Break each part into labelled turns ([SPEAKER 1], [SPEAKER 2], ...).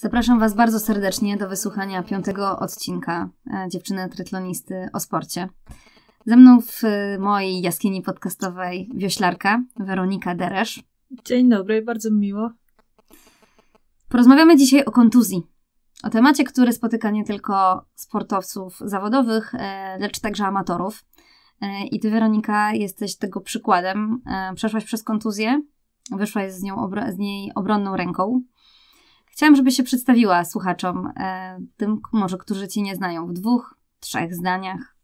[SPEAKER 1] Zapraszam Was bardzo serdecznie do wysłuchania 5. odcinka Dziewczyny Triatlonisty o sporcie. Ze mną w mojej jaskini podcastowej wioślarka Weronika Deresz.
[SPEAKER 2] Dzień dobry, bardzo mi miło.
[SPEAKER 1] Porozmawiamy dzisiaj o kontuzji. O temacie, który spotyka nie tylko sportowców zawodowych, lecz także amatorów. I Ty, Weronika, jesteś tego przykładem. Przeszłaś przez kontuzję, wyszłaś z niej obronną ręką. Chciałam, żebyś się przedstawiła słuchaczom, tym może, którzy Cię nie znają, w 2-3 zdaniach.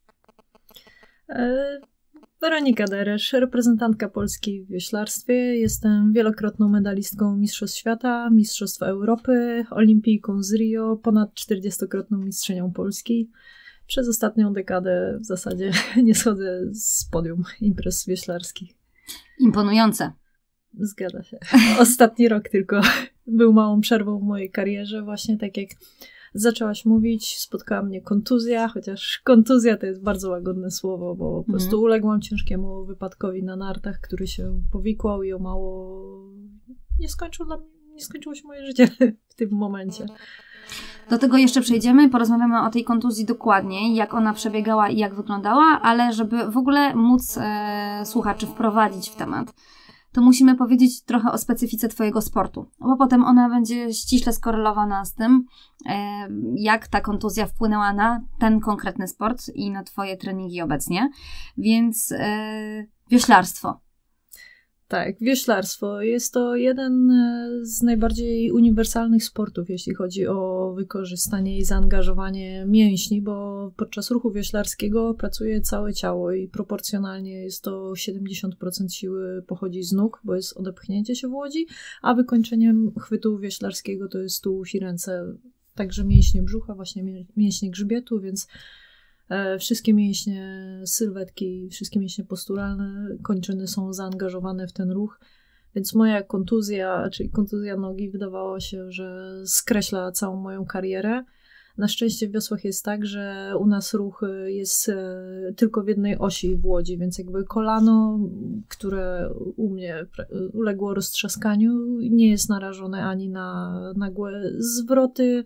[SPEAKER 2] Weronika Deresz, reprezentantka Polski w wioślarstwie. Jestem wielokrotną medalistką Mistrzostw Świata, Mistrzostw Europy, olimpijką z Rio, ponad 40-krotną mistrzynią Polski. Przez ostatnią dekadę w zasadzie nie schodzę z podium imprez wioślarskich.
[SPEAKER 1] Imponujące.
[SPEAKER 2] Zgadza się. Ostatni rok tylko był małą przerwą w mojej karierze. Właśnie tak jak zaczęłaś mówić, spotkała mnie kontuzja, chociaż kontuzja to jest bardzo łagodne słowo, bo po prostu uległam ciężkiemu wypadkowi na nartach, który się powikłał i o mało nie skończyło się moje życie w tym momencie.
[SPEAKER 1] Do tego jeszcze przejdziemy, porozmawiamy o tej kontuzji dokładniej, jak ona przebiegała i jak wyglądała, ale żeby w ogóle móc słuchaczy wprowadzić w temat, to musimy powiedzieć trochę o specyfice Twojego sportu, bo potem ona będzie ściśle skorelowana z tym, jak ta kontuzja wpłynęła na ten konkretny sport i na Twoje treningi obecnie. Więc wioślarstwo.
[SPEAKER 2] Tak, wioślarstwo jest to jeden z najbardziej uniwersalnych sportów, jeśli chodzi o wykorzystanie i zaangażowanie mięśni, bo podczas ruchu wioślarskiego pracuje całe ciało i proporcjonalnie jest to 70% siły pochodzi z nóg, bo jest odepchnięcie się w łodzi, a wykończeniem chwytu wioślarskiego to jest tułów i ręce, także mięśnie brzucha, właśnie mięśnie grzbietu, więc wszystkie mięśnie sylwetki, wszystkie mięśnie posturalne, kończyny są zaangażowane w ten ruch, więc moja kontuzja, czyli kontuzja nogi, wydawało się, że skreśla całą moją karierę. Na szczęście w wiosłach jest tak, że u nas ruch jest tylko w jednej osi w łodzi, więc jakby kolano, które u mnie uległo roztrzaskaniu, nie jest narażone ani na nagłe zwroty,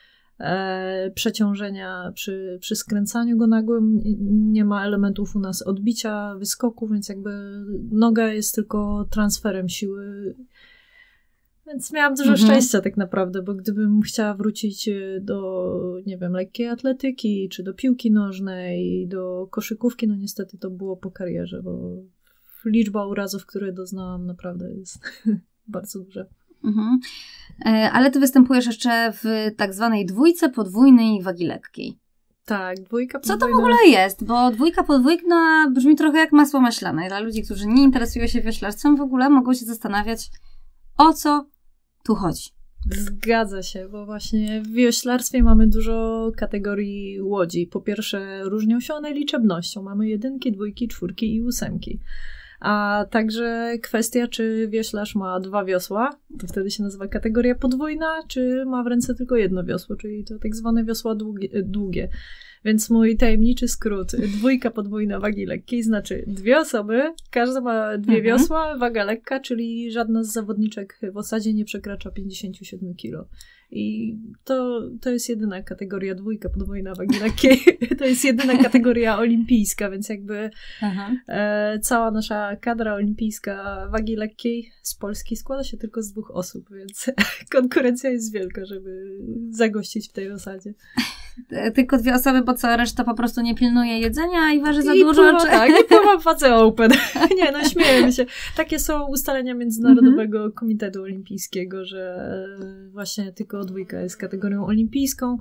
[SPEAKER 2] przeciążenia przy skręcaniu go nagłym, nie ma elementów u nas odbicia, wyskoku, więc jakby noga jest tylko transferem siły. Więc miałam dużo szczęścia tak naprawdę, bo gdybym chciała wrócić do, nie wiem, lekkiej atletyki, czy do piłki nożnej, do koszykówki, no niestety to było po karierze, bo liczba urazów, które doznałam, naprawdę jest bardzo duża.
[SPEAKER 1] Ale Ty występujesz jeszcze w tak zwanej dwójce podwójnej wagi lekkiej.
[SPEAKER 2] Tak, dwójka podwójna.
[SPEAKER 1] Co to w ogóle jest? Bo dwójka podwójna brzmi trochę jak masło maślane. Dla ludzi, którzy nie interesują się wioślarstwem, w ogóle mogą się zastanawiać, o co tu chodzi.
[SPEAKER 2] Zgadza się, bo właśnie w wioślarstwie mamy dużo kategorii łodzi. Po pierwsze, różnią się one liczebnością. Mamy 1, 2, 4 i 8. A także kwestia, czy wioślarz ma 2 wiosła, to wtedy się nazywa kategoria podwójna, czy ma w ręce tylko jedno wiosło, czyli to tak zwane wiosła długie. Więc mój tajemniczy skrót, dwójka podwójna wagi lekkiej, znaczy 2 osoby, każda ma 2 wiosła, waga lekka, czyli żadna z zawodniczek w osadzie nie przekracza 57 kg. I to jest jedyna kategoria dwójka podwójna wagi lekkiej. To jest jedyna kategoria olimpijska, więc jakby cała nasza kadra olimpijska wagi lekkiej z Polski składa się tylko z 2 osób, więc konkurencja jest wielka, żeby zagościć w tej osadzie.
[SPEAKER 1] Tylko 2 osoby, bo co, reszta po prostu nie pilnuje jedzenia i waży za dużo?
[SPEAKER 2] Tak, i pływa w wadze open. Nie, no śmiejemy się. Takie są ustalenia Międzynarodowego Komitetu Olimpijskiego, że właśnie tylko 2 jest kategorią olimpijską.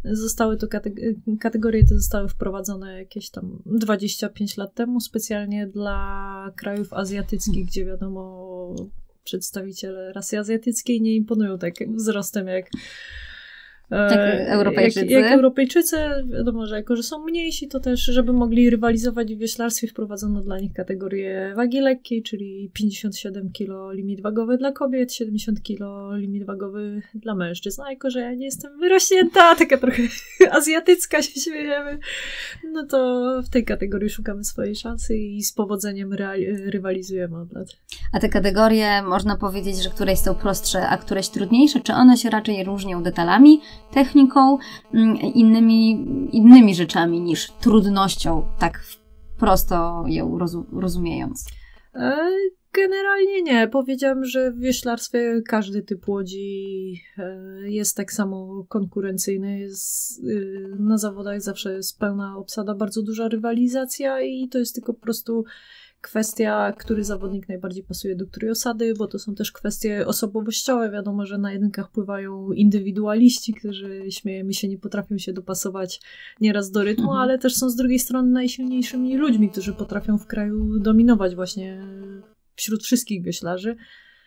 [SPEAKER 2] Kategorie te zostały wprowadzone jakieś tam 25 lat temu, specjalnie dla krajów azjatyckich, gdzie wiadomo, przedstawiciele rasy azjatyckiej nie imponują tak wzrostem jak
[SPEAKER 1] Jak Europejczycy.
[SPEAKER 2] Jak Europejczycy, wiadomo, że jako, że są mniejsi, to też, żeby mogli rywalizować w wieślarstwie, wprowadzono dla nich kategorię wagi lekkiej, czyli 57 kg limit wagowy dla kobiet, 70 kg limit wagowy dla mężczyzn. A jako, że ja nie jestem wyrośnięta, taka trochę azjatycka, się śmiejemy, no to w tej kategorii szukamy swojej szansy i z powodzeniem rywalizujemy od lat.
[SPEAKER 1] A te kategorie, można powiedzieć, że któreś są prostsze, a któreś trudniejsze? Czy one się raczej różnią detalami, techniką, innymi rzeczami niż trudnością, tak prosto ją rozumiejąc?
[SPEAKER 2] Generalnie nie. Powiedziałam, że w wioślarstwie każdy typ łodzi jest tak samo konkurencyjny. Na zawodach zawsze jest pełna obsada, bardzo duża rywalizacja i to jest tylko po prostu kwestia, który zawodnik najbardziej pasuje do której osady, bo to są też kwestie osobowościowe. Wiadomo, że na jedynkach pływają indywidualiści, którzy, śmiejemy się, nie potrafią się dopasować nieraz do rytmu, ale też są z drugiej strony najsilniejszymi ludźmi, którzy potrafią w kraju dominować właśnie wśród wszystkich wioślarzy.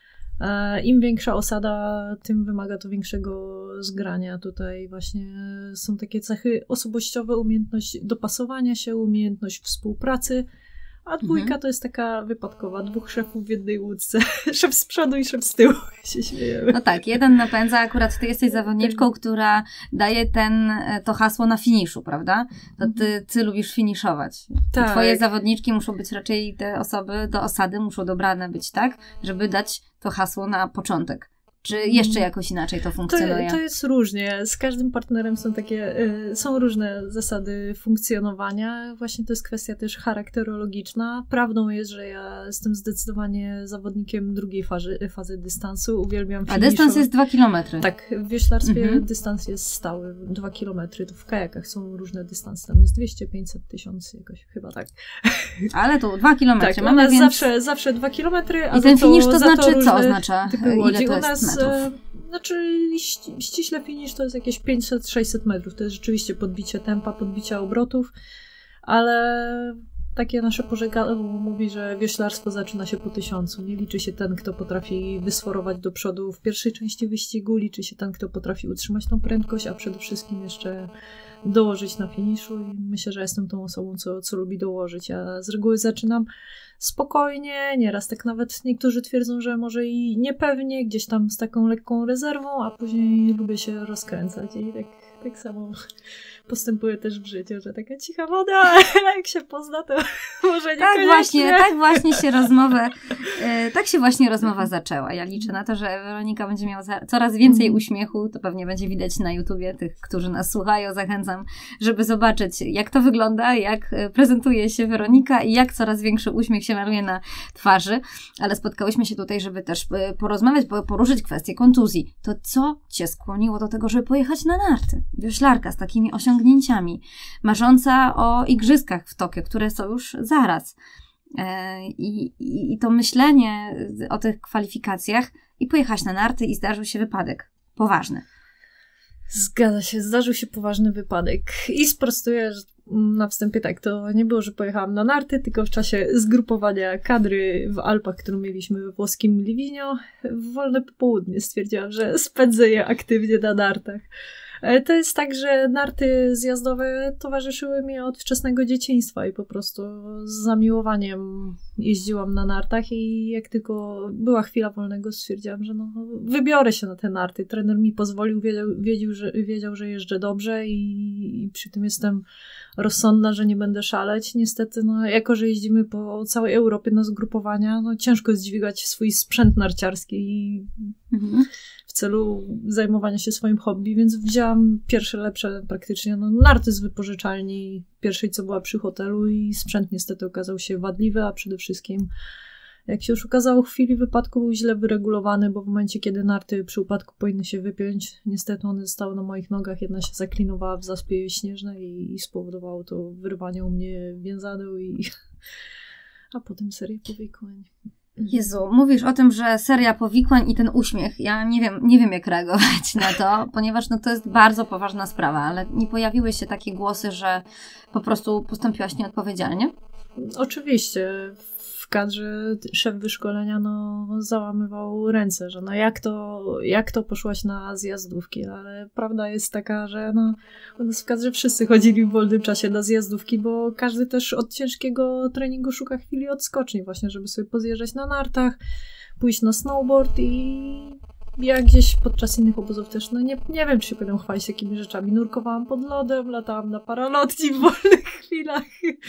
[SPEAKER 2] Im większa osada, tym wymaga to większego zgrania. Tutaj właśnie są takie cechy osobowościowe, umiejętność dopasowania się, umiejętność współpracy, a dwójka to jest taka wypadkowa, dwóch szefów w jednej łódce. Szef z przodu i szef z tyłu, się śmiejemy.
[SPEAKER 1] No tak, jeden napędza, akurat ty jesteś zawodniczką, która daje to hasło na finiszu, prawda? To ty lubisz finiszować. Tak. Twoje zawodniczki muszą być raczej, te osoby do osady muszą dobrane być tak, żeby dać to hasło na początek. Czy jeszcze jakoś inaczej to funkcjonuje?
[SPEAKER 2] To jest różnie. Z każdym partnerem są różne zasady funkcjonowania. Właśnie to jest kwestia też charakterologiczna. Prawdą jest, że ja jestem zdecydowanie zawodnikiem drugiej fazy dystansu. Uwielbiam finiszu.
[SPEAKER 1] A dystans jest 2 kilometry.
[SPEAKER 2] Tak, w wioślarstwie dystans jest stały. 2 kilometry. To w kajakach są różne dystanse. Tam jest 200, 500, 1000 jakoś. Chyba tak.
[SPEAKER 1] Ale tu 2 kilometry.
[SPEAKER 2] Tak, mamy więc... zawsze 2 kilometry.
[SPEAKER 1] I ten finisz to znaczy co oznacza?
[SPEAKER 2] Ile to jest? Znaczy ściśle finish to jest jakieś 500-600 metrów. To jest rzeczywiście podbicie tempa, podbicie obrotów, ale takie nasze pożegnanie mówi, że wioślarstwo zaczyna się po 1000. Nie liczy się ten, kto potrafi wysforować do przodu w pierwszej części wyścigu, liczy się ten, kto potrafi utrzymać tą prędkość, a przede wszystkim jeszcze dołożyć na finiszu i myślę, że jestem tą osobą, co lubi dołożyć. Ja z reguły zaczynam spokojnie, nieraz tak nawet niektórzy twierdzą, że może i niepewnie, gdzieś tam z taką lekką rezerwą, a później lubię się rozkręcać i tak samo postępuję też w życiu, że taka cicha woda, jak się pozna, to może niekoniecznie.
[SPEAKER 1] Tak się właśnie rozmowa zaczęła. Ja liczę na to, że Weronika będzie miała coraz więcej uśmiechu, to pewnie będzie widać na YouTubie tych, którzy nas słuchają. Zachęcam, żeby zobaczyć, jak to wygląda, jak prezentuje się Weronika i jak coraz większy uśmiech się maluje na twarzy. Ale spotkałyśmy się tutaj, żeby też porozmawiać, poruszyć kwestię kontuzji. To co cię skłoniło do tego, żeby pojechać na narty? Wioślarka z takimi osiągnięciami, marząca o igrzyskach w Tokio, które są już zaraz. I to myślenie o tych kwalifikacjach i pojechałaś na narty i zdarzył się wypadek poważny.
[SPEAKER 2] Zgadza się, zdarzył się poważny wypadek. I sprostuję na wstępie tak, to nie było, że pojechałam na narty, tylko w czasie zgrupowania kadry w Alpach, którą mieliśmy we włoskim Livigno, w wolne popołudnie stwierdziłam, że spędzę je aktywnie na nartach. To jest tak, że narty zjazdowe towarzyszyły mi od wczesnego dzieciństwa i po prostu z zamiłowaniem jeździłam na nartach i jak tylko była chwila wolnego, stwierdziłam, że wybiorę się na te narty. Trener mi pozwolił, wiedział, że jeżdżę dobrze i przy tym jestem rozsądna, że nie będę szaleć. Niestety, jako że jeździmy po całej Europie na zgrupowania, ciężko jest dźwigać swój sprzęt narciarski i w celu zajmowania się swoim hobby, więc wzięłam pierwsze lepsze praktycznie narty z wypożyczalni pierwszej, co była przy hotelu i sprzęt niestety okazał się wadliwy, a przede wszystkim jak się już okazało, w chwili wypadku był źle wyregulowany, bo w momencie, kiedy narty przy upadku powinny się wypiąć, niestety one zostały na moich nogach, jedna się zaklinowała w zaspie śnieżnej i spowodowało to wyrwanie u mnie więzadeł a potem serię powikłań.
[SPEAKER 1] Jezu, mówisz o tym, że seria powikłań i ten uśmiech. Ja nie wiem jak reagować na to, ponieważ to jest bardzo poważna sprawa, ale nie pojawiły się takie głosy, że po prostu postąpiłaś nieodpowiedzialnie?
[SPEAKER 2] Oczywiście. W w kadrze szef wyszkolenia załamywał ręce, że jak to poszłaś na zjazdówki, ale prawda jest taka, że u nas w kadrze wszyscy chodzili w wolnym czasie na zjazdówki, bo każdy też od ciężkiego treningu szuka chwili odskoczni właśnie, żeby sobie pozjeżdżać na nartach, pójść na snowboard i ja gdzieś podczas innych obozów też, nie wiem, czy się będę chwalić takimi rzeczami. Nurkowałam pod lodem, latałam na paralotni w wolnych chwilach.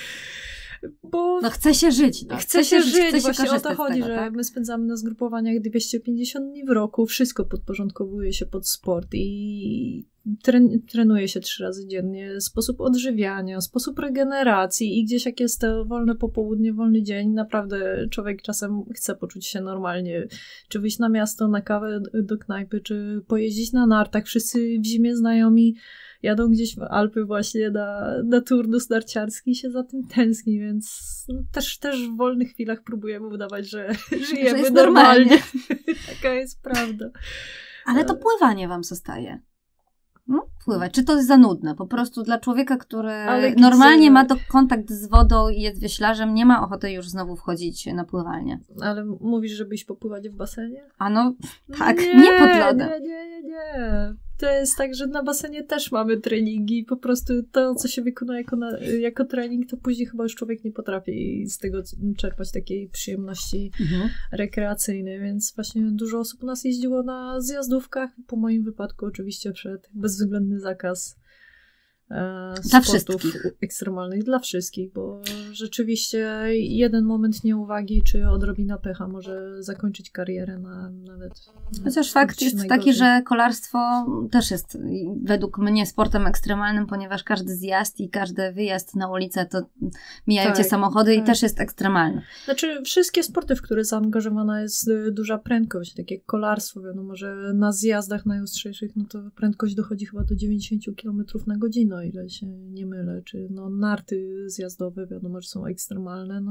[SPEAKER 2] Bo
[SPEAKER 1] chce się żyć.
[SPEAKER 2] Chce się żyć.
[SPEAKER 1] Chce się
[SPEAKER 2] właśnie o to chodzi,
[SPEAKER 1] tego,
[SPEAKER 2] że
[SPEAKER 1] tak?
[SPEAKER 2] my spędzamy na zgrupowaniach 250 dni w roku, wszystko podporządkowuje się pod sport i trenuje się 3 razy dziennie, sposób odżywiania, sposób regeneracji i gdzieś jak jest to wolne popołudnie, wolny dzień, naprawdę człowiek czasem chce poczuć się normalnie, czy wyjść na miasto, na kawę do knajpy, czy pojeździć na nartach, wszyscy w zimie znajomi jadą gdzieś w Alpy właśnie na turnus narciarski i się za tym tęskni, więc też w wolnych chwilach próbujemy udawać, że żyjemy
[SPEAKER 1] jest
[SPEAKER 2] normalnie. Taka jest prawda.
[SPEAKER 1] Ale to pływanie wam zostaje. Pływać. Czy to jest za nudne? Po prostu dla człowieka, który normalnie ma to kontakt z wodą i jest wioślarzem, nie ma ochoty już znowu wchodzić na pływalnię.
[SPEAKER 2] Ale mówisz, żebyś popływać w basenie?
[SPEAKER 1] Tak, nie pod lodem.
[SPEAKER 2] Nie. To jest tak, że na basenie też mamy treningi. Po prostu to, co się wykonuje jako trening, to później chyba już człowiek nie potrafi z tego czerpać takiej przyjemności rekreacyjnej. Więc właśnie dużo osób u nas jeździło na zjazdówkach. Po moim wypadku oczywiście przed bezwzględny zakaz
[SPEAKER 1] dla
[SPEAKER 2] sportów ekstremalnych dla wszystkich, bo rzeczywiście jeden moment nieuwagi czy odrobina pecha może zakończyć karierę nawet.
[SPEAKER 1] Chociaż fakt jest taki, że kolarstwo też jest według mnie sportem ekstremalnym, ponieważ każdy zjazd i każdy wyjazd na ulicę to mijają cię samochody i też jest ekstremalny.
[SPEAKER 2] Znaczy wszystkie sporty, w które zaangażowana jest duża prędkość, takie jak kolarstwo, wiadomo, że na zjazdach najostrzejszych to prędkość dochodzi chyba do 90 km na godzinę, o ile się nie mylę, czy narty zjazdowe, wiadomo, że są ekstremalne,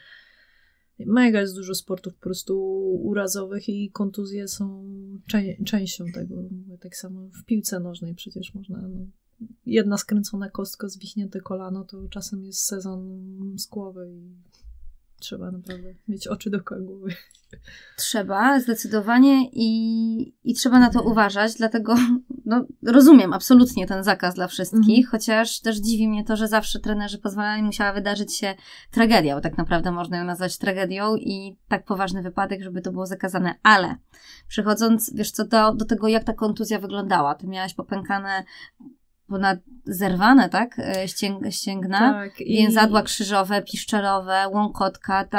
[SPEAKER 2] mega jest dużo sportów po prostu urazowych i kontuzje są częścią tego. Tak samo w piłce nożnej przecież można, jedna skręcona kostka, zwichnięte kolano, to czasem jest sezon z głowy i trzeba naprawdę mieć oczy dookoła głowy.
[SPEAKER 1] Trzeba, zdecydowanie i trzeba na to uważać, dlatego rozumiem absolutnie ten zakaz dla wszystkich, chociaż też dziwi mnie to, że zawsze trenerzy pozwalali, musiała wydarzyć się tragedia, bo tak naprawdę można ją nazwać tragedią i tak poważny wypadek, żeby to było zakazane, ale przechodząc, wiesz co, do tego, jak ta kontuzja wyglądała, ty miałaś popękane ponad zerwane, tak? Ścięgna,
[SPEAKER 2] tak,
[SPEAKER 1] więzadła krzyżowe, piszczelowe, łąkotka,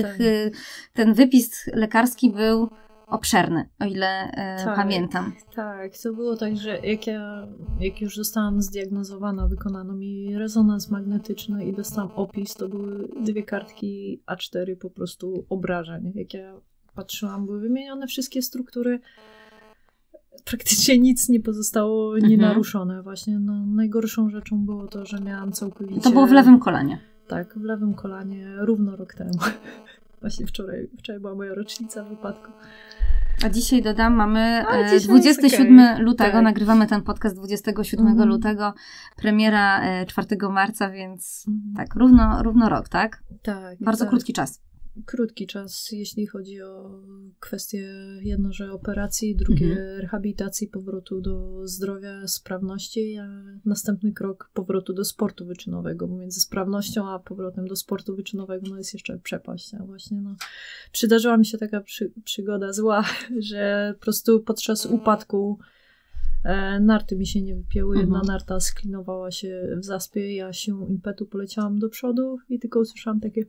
[SPEAKER 1] ten wypis lekarski był obszerny, o ile pamiętam.
[SPEAKER 2] Tak, to było tak, że jak już zostałam zdiagnozowana, wykonano mi rezonans magnetyczny i dostałam opis, to były 2 kartki A4 po prostu obrażeń. Jak ja patrzyłam, były wymienione wszystkie struktury, praktycznie nic nie pozostało nienaruszone. Właśnie najgorszą rzeczą było to, że miałam całkowicie...
[SPEAKER 1] To było w lewym kolanie.
[SPEAKER 2] Tak, w lewym kolanie równo rok temu. Właśnie wczoraj była moja rocznica wypadku.
[SPEAKER 1] A dzisiaj dodam, mamy 27 lutego, tak. Nagrywamy ten podcast 27 lutego, premiera 4 marca, więc tak, równo rok, tak?
[SPEAKER 2] Tak.
[SPEAKER 1] Bardzo krótki czas.
[SPEAKER 2] Krótki czas, jeśli chodzi o kwestie jedno, że operacji, drugie rehabilitacji, powrotu do zdrowia, sprawności, a następny krok powrotu do sportu wyczynowego, bo między sprawnością a powrotem do sportu wyczynowego jest jeszcze przepaść. A właśnie przydarzyła mi się taka przygoda zła, że po prostu podczas upadku narty mi się nie wypięły, jedna narta sklinowała się w zaspie, ja siłą impetu poleciałam do przodu i tylko usłyszałam takie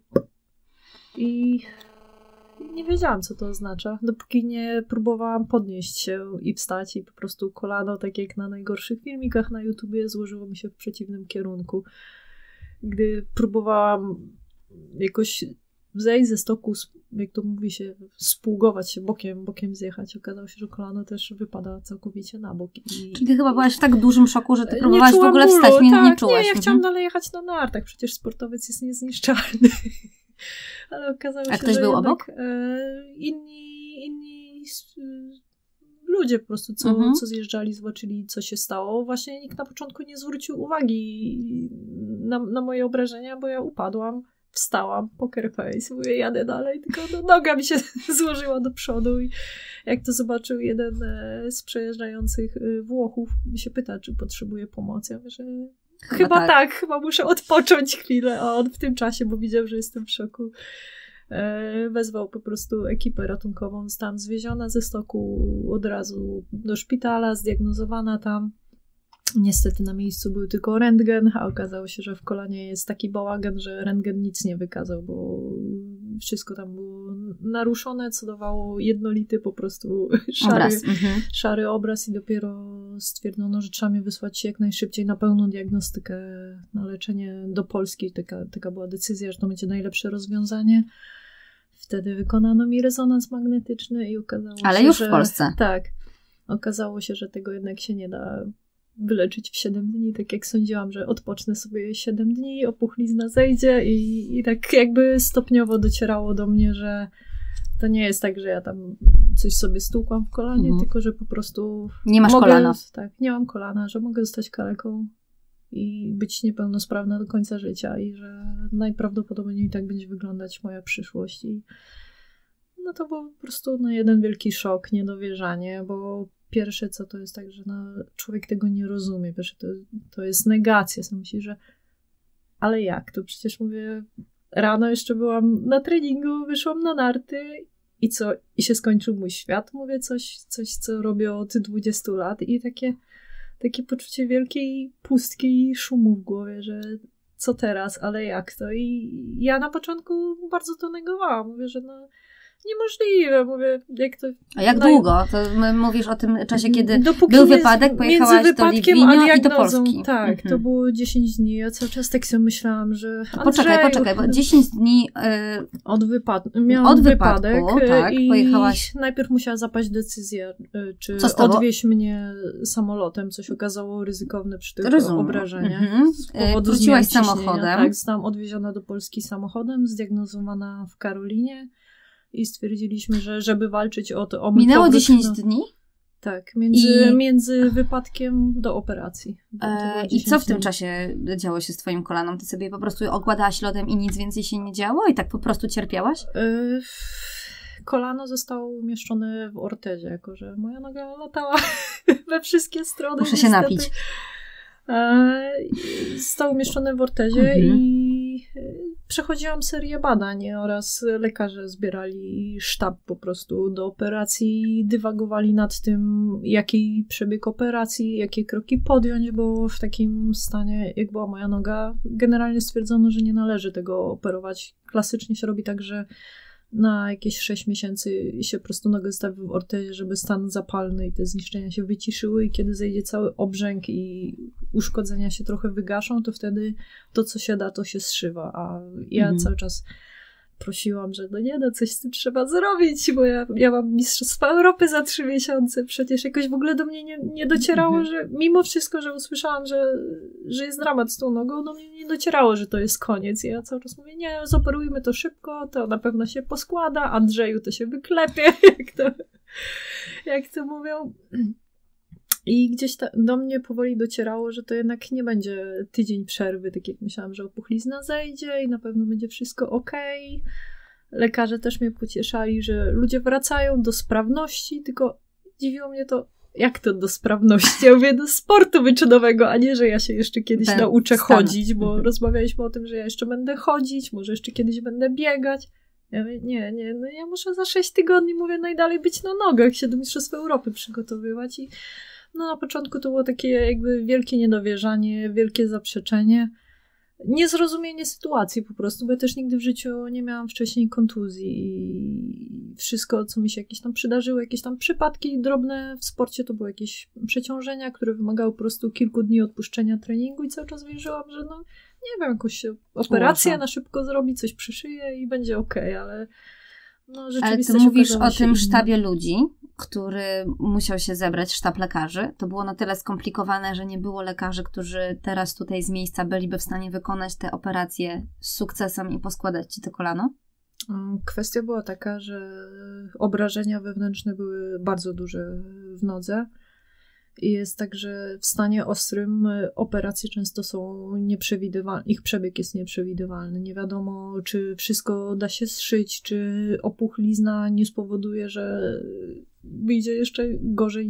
[SPEAKER 2] i nie wiedziałam, co to oznacza, dopóki nie próbowałam podnieść się i wstać i po prostu kolano, tak jak na najgorszych filmikach na YouTubie, złożyło mi się w przeciwnym kierunku. Gdy próbowałam jakoś zejść ze stoku, jak to mówi się, spługować się, bokiem zjechać, okazało się, że kolano też wypada całkowicie na bok.
[SPEAKER 1] Czyli ty chyba byłaś w tak dużym szoku, że ty próbowałaś w ogóle wstać, nie czułaś.
[SPEAKER 2] Nie, ja chciałam dalej jechać na nartach, przecież sportowiec jest niezniszczalny. Ale okazało się,
[SPEAKER 1] ktoś
[SPEAKER 2] że
[SPEAKER 1] był obok?
[SPEAKER 2] Inni ludzie po prostu, co zjeżdżali, zobaczyli, co się stało. Właśnie nikt na początku nie zwrócił uwagi na moje obrażenia, bo ja upadłam, wstałam, poker face, mówię, jadę dalej, tylko no, noga mi się złożyła do przodu i jak to zobaczył jeden z przejeżdżających Włochów, mi się pyta, czy potrzebuje pomocy. Ja mówię, że chyba tak, chyba muszę odpocząć chwilę, a on w tym czasie, bo widział, że jestem w szoku, wezwał po prostu ekipę ratunkową, zostałam zwieziona ze stoku od razu do szpitala, zdiagnozowana tam. Niestety na miejscu był tylko rentgen, a okazało się, że w kolanie jest taki bałagan, że rentgen nic nie wykazał, bo wszystko tam było naruszone, co dawało jednolity po prostu szary obraz i dopiero stwierdzono, że trzeba mnie wysłać się jak najszybciej na pełną diagnostykę, na leczenie do Polski. Taka była decyzja, że to będzie najlepsze rozwiązanie. Wtedy wykonano mi rezonans magnetyczny i okazało się,
[SPEAKER 1] Ale już w Polsce.
[SPEAKER 2] Tak. Okazało się, że tego jednak się nie da wyleczyć w 7 dni, tak jak sądziłam, że odpocznę sobie 7 dni, opuchlizna zejdzie i tak jakby stopniowo docierało do mnie, że to nie jest tak, że ja tam coś sobie stukłam w kolanie, tylko że po prostu
[SPEAKER 1] nie masz kolana.
[SPEAKER 2] Tak, nie mam kolana, że mogę zostać kaleką i być niepełnosprawna do końca życia i że najprawdopodobniej tak będzie wyglądać moja przyszłość i no to był po prostu jeden wielki szok, niedowierzanie, bo pierwsze co to jest tak, że człowiek tego nie rozumie. Pierwsze to jest negacja. Sam myśli, że ale jak? To przecież mówię, rano jeszcze byłam na treningu, wyszłam na narty i co? I się skończył mój świat. Mówię coś co robię od 20 lat i takie poczucie wielkiej pustki i szumu w głowie, że co teraz? Ale jak to? I ja na początku bardzo to negowałam. Mówię, że niemożliwe, mówię, jak to...
[SPEAKER 1] A jak długo? To mówisz o tym czasie, kiedy był wypadek, pojechałaś do Livigno i do Polski.
[SPEAKER 2] Tak, to było 10 dni. Ja cały czas tak sobie myślałam, że...
[SPEAKER 1] Poczekaj, bo 10 dni...
[SPEAKER 2] Miałam wypadek
[SPEAKER 1] tak,
[SPEAKER 2] i
[SPEAKER 1] pojechałaś...
[SPEAKER 2] najpierw musiała zapaść decyzja, czy odwieźć mnie samolotem, co się okazało ryzykowne przy tych obrażeniach. Z powodu
[SPEAKER 1] wróciłaś samochodem.
[SPEAKER 2] Tak, zostałam odwieziona do Polski samochodem, zdiagnozowana w Karolinie. I stwierdziliśmy, że żeby walczyć o to...
[SPEAKER 1] Minęło 10 dni?
[SPEAKER 2] Tak, między wypadkiem do operacji.
[SPEAKER 1] I co w tym czasie działo się z twoim kolanem? Ty sobie po prostu okładałaś lodem i nic więcej się nie działo? I tak po prostu cierpiałaś?
[SPEAKER 2] Kolano zostało umieszczone w ortezie, jako że moja noga latała we wszystkie strony.
[SPEAKER 1] Muszę się napić.
[SPEAKER 2] Zostało umieszczone w ortezie i przechodziłam serię badań oraz lekarze zbierali sztab po prostu do operacji, dywagowali nad tym, jaki przebieg operacji, jakie kroki podjąć, bo w takim stanie, jak była moja noga, generalnie stwierdzono, że nie należy tego operować. Klasycznie się robi tak, że na jakieś 6 miesięcy się po prostu nogę stawi w ortezie, żeby stan zapalny i te zniszczenia się wyciszyły i kiedy zejdzie cały obrzęk i uszkodzenia się trochę wygaszą, to wtedy to, co się da, to się zszywa. A ja cały czas prosiłam, że coś z tym trzeba zrobić, bo ja mam Mistrzostwa Europy za 3 miesiące. Przecież jakoś w ogóle do mnie nie docierało, że mimo wszystko, że usłyszałam, że jest dramat z tą nogą, do mnie nie docierało, że to jest koniec. I ja cały czas mówię, nie, zoperujmy to szybko, to na pewno się poskłada, Andrzeju to się wyklepie, jak to mówią. I gdzieś do mnie powoli docierało, że to jednak nie będzie tydzień przerwy, tak jak myślałam, że opuchlizna zejdzie i na pewno będzie wszystko okej. Lekarze też mnie pocieszali, że ludzie wracają do sprawności, tylko dziwiło mnie to, jak to do sprawności? Ja mówię, do sportu wyczynowego, a nie, że ja się jeszcze kiedyś nauczę chodzić, bo rozmawialiśmy o tym, że ja jeszcze będę chodzić, może jeszcze kiedyś będę biegać. Ja mówię, nie, ja muszę za 6 tygodni, mówię, najdalej być na nogach, się do Mistrzostw Europy przygotowywać i na początku to było takie jakby wielkie niedowierzanie, wielkie zaprzeczenie, niezrozumienie sytuacji po prostu, bo ja też nigdy w życiu nie miałam wcześniej kontuzji i wszystko, co mi się jakieś tam przydarzyło, jakieś tam przypadki drobne w sporcie, to były jakieś przeciążenia, które wymagały po prostu kilku dni odpuszczenia treningu i cały czas wierzyłam, że nie wiem, jakąś operację na szybko zrobi, coś przyszyję i będzie okej, ale
[SPEAKER 1] ale ty mówisz o tym sztabie ludzi, który musiał się zebrać, sztab lekarzy. To było na tyle skomplikowane, że nie było lekarzy, którzy teraz tutaj z miejsca byliby w stanie wykonać te operacje z sukcesem i poskładać ci to kolano?
[SPEAKER 2] Kwestia była taka, że obrażenia wewnętrzne były bardzo duże w nodze I jest tak, że w stanie ostrym operacje często są nieprzewidywalne, ich przebieg jest nieprzewidywalny. Nie wiadomo, czy wszystko da się zszyć, czy opuchlizna nie spowoduje, że wyjdzie jeszcze gorzej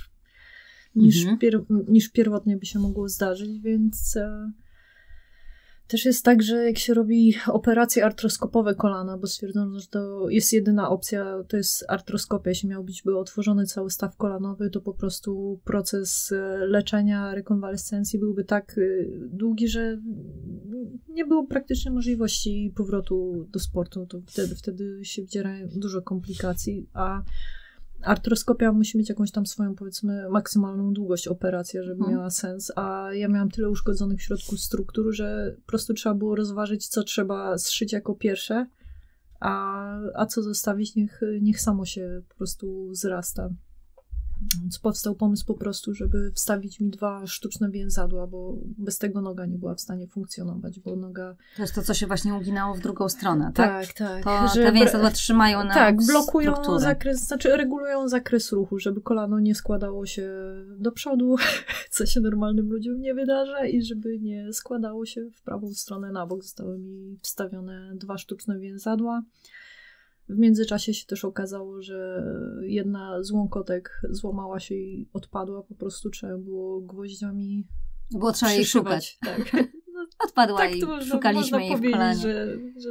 [SPEAKER 2] niż pierwotnie by się mogło zdarzyć, więc też jest tak, że jak się robi operacje artroskopowe kolana, bo stwierdzono, że to jest jedyna opcja, to jest artroskopia, jeśli miał być odtworzony cały staw kolanowy, to po prostu proces leczenia, rekonwalescencji byłby tak długi, że nie było praktycznie możliwości powrotu do sportu. To wtedy się wdziera dużo komplikacji, a artroskopia musi mieć jakąś tam swoją, powiedzmy, maksymalną długość operacji, żeby miała sens, a ja miałam tyle uszkodzonych w środku struktur, że po prostu trzeba było rozważyć, co trzeba zszyć jako pierwsze, a co zostawić, niech samo się po prostu zrasta. Więc powstał pomysł po prostu, żeby wstawić mi 2 sztuczne więzadła, bo bez tego noga nie była w stanie funkcjonować, bo noga...
[SPEAKER 1] To jest to, co się właśnie uginało w drugą stronę, tak?
[SPEAKER 2] Tak.
[SPEAKER 1] To te więzadła trzymają na
[SPEAKER 2] blokują
[SPEAKER 1] strukturę.
[SPEAKER 2] zakres, znaczy regulują zakres ruchu, żeby kolano nie składało się do przodu, co się normalnym ludziom nie wydarza, i żeby nie składało się w prawą stronę na bok. Zostały mi wstawione 2 sztuczne więzadła. W międzyczasie się też okazało, że jedna z łąkotek złamała się i odpadła. Po prostu trzeba było gwoździami
[SPEAKER 1] trzeba jej szukać.
[SPEAKER 2] Tak.
[SPEAKER 1] No, odpadła
[SPEAKER 2] tak,
[SPEAKER 1] i szukaliśmy jej w kolanie.
[SPEAKER 2] Że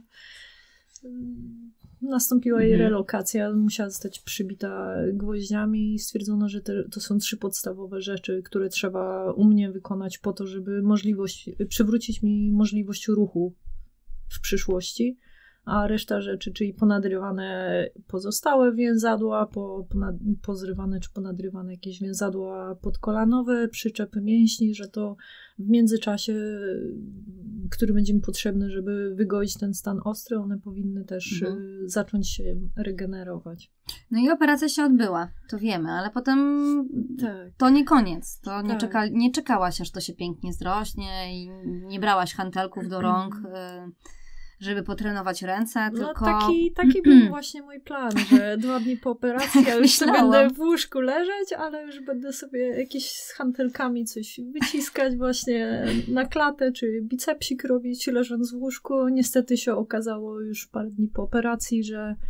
[SPEAKER 2] nastąpiła jej relokacja. Musiała zostać przybita gwoździami i stwierdzono, że to są 3 podstawowe rzeczy, które trzeba u mnie wykonać po to, żeby przywrócić mi możliwość ruchu w przyszłości. A reszta rzeczy, czyli ponadrywane pozostałe więzadła, pozrywane czy ponadrywane jakieś więzadła podkolanowe, przyczepy mięśni, że to w międzyczasie, który będzie mi potrzebny, żeby wygoić ten stan ostry, one powinny też zacząć się regenerować.
[SPEAKER 1] No i operacja się odbyła, to wiemy, ale potem to nie koniec. To nie czekałaś, aż to się pięknie zrośnie i nie brałaś hantelków do rąk, żeby potrenować ręce, tylko...
[SPEAKER 2] No taki był właśnie mój plan, że 2 dni po operacji ja już sobie będę w łóżku leżeć, ale już będę sobie jakieś z hantelkami coś wyciskać właśnie na klatę, czy bicepsik robić leżąc w łóżku. Niestety się okazało już parę dni po operacji,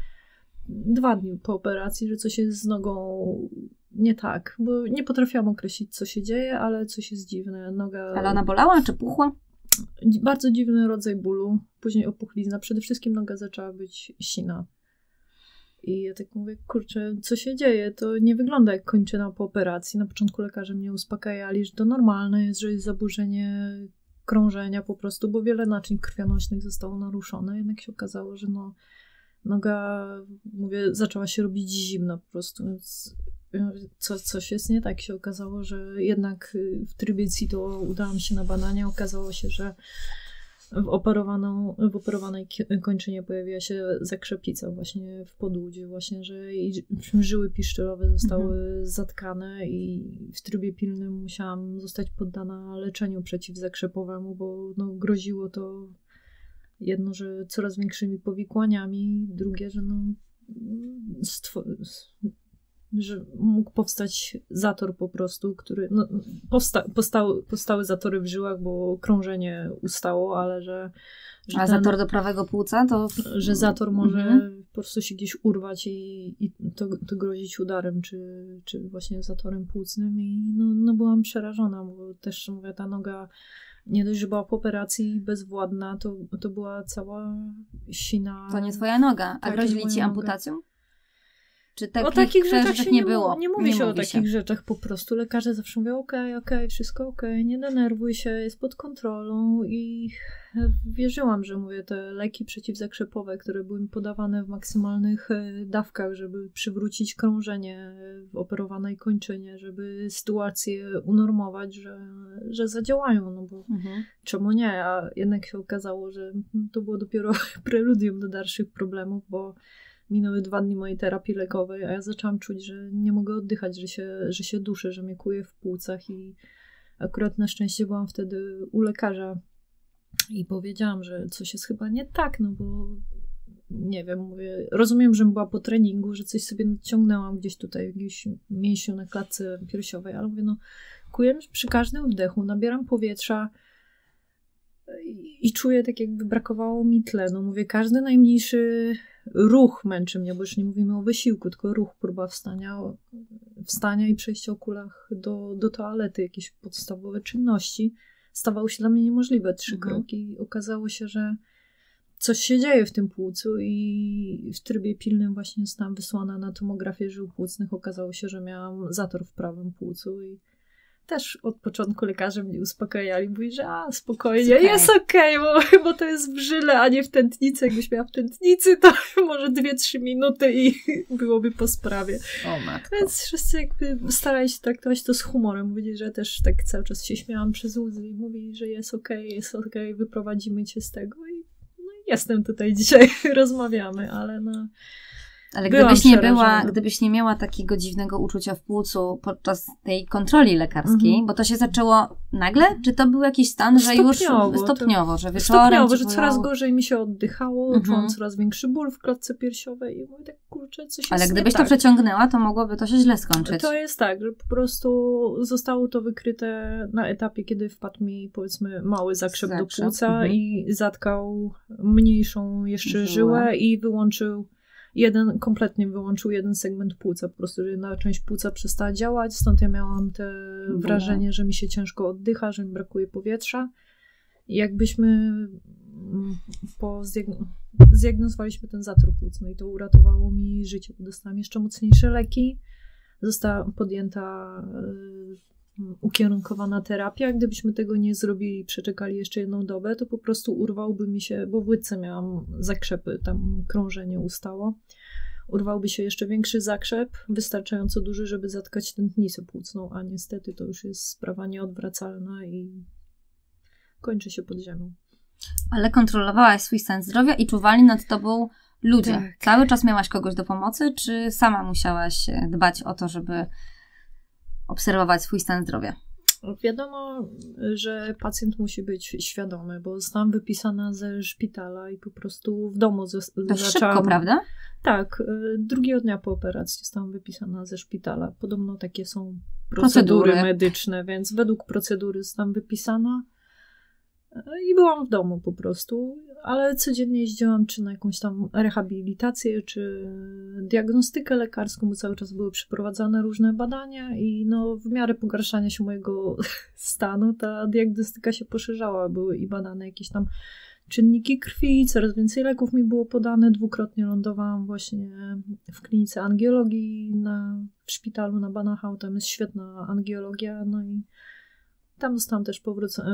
[SPEAKER 2] 2 dni po operacji, że coś jest z nogą nie tak, bo nie potrafiłam określić, co się dzieje, ale coś jest dziwne.
[SPEAKER 1] Ale ona bolała, czy puchła?
[SPEAKER 2] Bardzo dziwny rodzaj bólu, później opuchlizna. Przede wszystkim noga zaczęła być sina. I ja tak mówię, kurczę, co się dzieje? To nie wygląda jak kończyna po operacji. Na początku lekarze mnie uspokajali, że to normalne jest, że jest zaburzenie krążenia po prostu, bo wiele naczyń krwionośnych zostało naruszone. Jednak się okazało, że noga, zaczęła się robić zimno po prostu, więc coś jest nie tak. Się okazało, że jednak w trybie CITO udałam się na badania. Okazało się, że w operowanej kończynie pojawiła się zakrzepica właśnie w podłudziu, właśnie, że żyły piszczelowe zostały zatkane i w trybie pilnym musiałam zostać poddana leczeniu przeciwzakrzepowemu, bo groziło to jedno, że coraz większymi powikłaniami, drugie, że że mógł powstać zator po prostu, który... powstały zatory w żyłach, bo krążenie ustało, ale że
[SPEAKER 1] zator do prawego płuca to...
[SPEAKER 2] Że zator może po prostu się gdzieś urwać i to grozić udarem, czy właśnie zatorem płucnym i byłam przerażona, bo też mówię, ta noga nie dość, że była po operacji bezwładna, to była cała sina. To
[SPEAKER 1] nie twoja noga, a grozili ci amputacją? Czy
[SPEAKER 2] o takich rzeczach się
[SPEAKER 1] nie było?
[SPEAKER 2] Nie mówi się o takich rzeczach po prostu. Lekarze zawsze mówią, okej, wszystko okej, nie denerwuj się, jest pod kontrolą i wierzyłam, że te leki przeciwzakrzepowe, które były mi podawane w maksymalnych dawkach, żeby przywrócić krążenie w operowanej kończynie, żeby sytuację unormować, że zadziałają, bo czemu nie? A jednak się okazało, że to było dopiero preludium do dalszych problemów, bo minęły 2 dni mojej terapii lekowej, a ja zaczęłam czuć, że nie mogę oddychać, że się duszę, że mnie kuje w płucach i akurat na szczęście byłam wtedy u lekarza i powiedziałam, że coś jest chyba nie tak, bo nie wiem, mówię, rozumiem, że była po treningu, że coś sobie ciągnęłam gdzieś tutaj, jakiegoś mięsiu na klatce piersiowej, ale mówię, no kuję przy każdym wdechu, nabieram powietrza i czuję tak, jakby brakowało mi tlenu. Mówię, każdy najmniejszy ruch męczy mnie, bo już nie mówimy o wysiłku, tylko ruch, próba wstania i przejścia o kulach do toalety, jakieś podstawowe czynności, stawały się dla mnie niemożliwe. 3 kroki. Okazało się, że coś się dzieje w tym płucu i w trybie pilnym właśnie zostałam wysłana na tomografię żył płucnych. Okazało się, że miałam zator w prawym płucu i też od początku lekarze mnie uspokajali. Mówi, że spokojnie, jest okej, bo to jest w żyle, a nie w tętnicy. Jakbyś miała w tętnicy, to może 2-3 minuty i byłoby po sprawie.
[SPEAKER 1] O matko.
[SPEAKER 2] Więc wszyscy jakby starali się traktować to z humorem. Mówili, że też tak cały czas się śmiałam przez łzy i mówili, że jest okej, wyprowadzimy cię z tego i jestem tutaj dzisiaj, rozmawiamy, ale no...
[SPEAKER 1] Ale gdybyś nie miała takiego dziwnego uczucia w płucu podczas tej kontroli lekarskiej, bo to się zaczęło nagle? Czy to był jakiś stan, że już stopniowo, że wieczorem...
[SPEAKER 2] Stopniowo, że coraz gorzej mi się oddychało, czułam coraz większy ból w klatce piersiowej i mówię tak, kurczę, coś jest.
[SPEAKER 1] Ale gdybyś to przeciągnęła, to mogłoby to się źle skończyć.
[SPEAKER 2] To jest tak, że po prostu zostało to wykryte na etapie, kiedy wpadł mi, powiedzmy, mały zakrzep do płuca i zatkał mniejszą jeszcze żyłę i kompletnie wyłączył jeden segment płuca, po prostu, że jedna część płuca przestała działać, stąd ja miałam te wrażenie, że mi się ciężko oddycha, że mi brakuje powietrza. I jakbyśmy zdiagnozowaliśmy ten zator płucny i to uratowało mi życie, bo dostałam jeszcze mocniejsze leki, została podjęta ukierunkowana terapia. Gdybyśmy tego nie zrobili i przeczekali jeszcze 1 dobę, to po prostu urwałby mi się, bo w łydce miałam zakrzepy, tam krążenie ustało. Urwałby się jeszcze większy zakrzep, wystarczająco duży, żeby zatkać tętnicę płucną, a niestety to już jest sprawa nieodwracalna i kończy się pod ziemią.
[SPEAKER 1] Ale kontrolowałaś swój stan zdrowia i czuwali nad tobą ludzie. Tak. Cały czas miałaś kogoś do pomocy, czy sama musiałaś dbać o to, żeby obserwować swój stan zdrowia?
[SPEAKER 2] Wiadomo, że pacjent musi być świadomy, bo zostałam wypisana ze szpitala i po prostu w domu
[SPEAKER 1] to szybko, prawda?
[SPEAKER 2] Tak, 2 dnia po operacji zostałam wypisana ze szpitala. Podobno takie są procedury medyczne, więc według procedury zostałam wypisana i byłam w domu po prostu, ale codziennie jeździłam czy na jakąś tam rehabilitację, czy diagnostykę lekarską, bo cały czas były przeprowadzane różne badania i no w miarę pogarszania się mojego stanu ta diagnostyka się poszerzała. Były i badane jakieś tam czynniki krwi, coraz więcej leków mi było podane. 2-krotnie lądowałam właśnie w klinice angiologii w szpitalu na Banachau. Tam jest świetna angiologia, no i tam zostałam też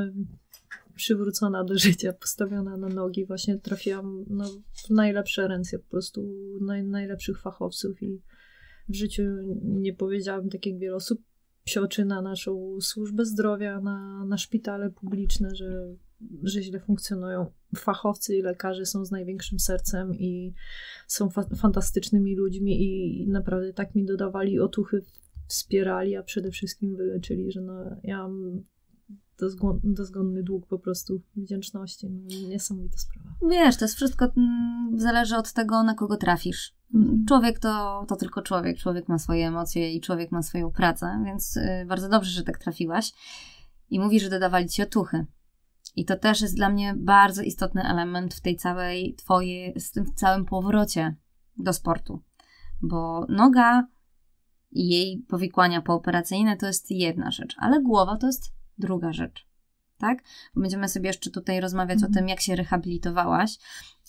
[SPEAKER 2] przywrócona do życia, postawiona na nogi. Właśnie trafiłam w najlepsze ręce, po prostu najlepszych fachowców i w życiu nie powiedziałabym, tak jak wiele osób psioczy na naszą służbę zdrowia, na szpitale publiczne, że źle funkcjonują. Fachowcy i lekarze są z największym sercem i są fantastycznymi ludźmi i naprawdę tak mi dodawali otuchy, wspierali, a przede wszystkim wyleczyli, że ja mam dozgonny dług po prostu wdzięczności. Niesamowita sprawa.
[SPEAKER 1] Wiesz, to jest wszystko zależy od tego, na kogo trafisz. Człowiek to tylko człowiek. Człowiek ma swoje emocje i człowiek ma swoją pracę, więc bardzo dobrze, że tak trafiłaś. I mówi, że dodawali ci otuchy. I to też jest dla mnie bardzo istotny element w tej całej z tym całym powrocie do sportu. Bo noga i jej powikłania pooperacyjne to jest jedna rzecz, ale głowa to jest druga rzecz, tak? Będziemy sobie jeszcze tutaj rozmawiać o tym, jak się rehabilitowałaś,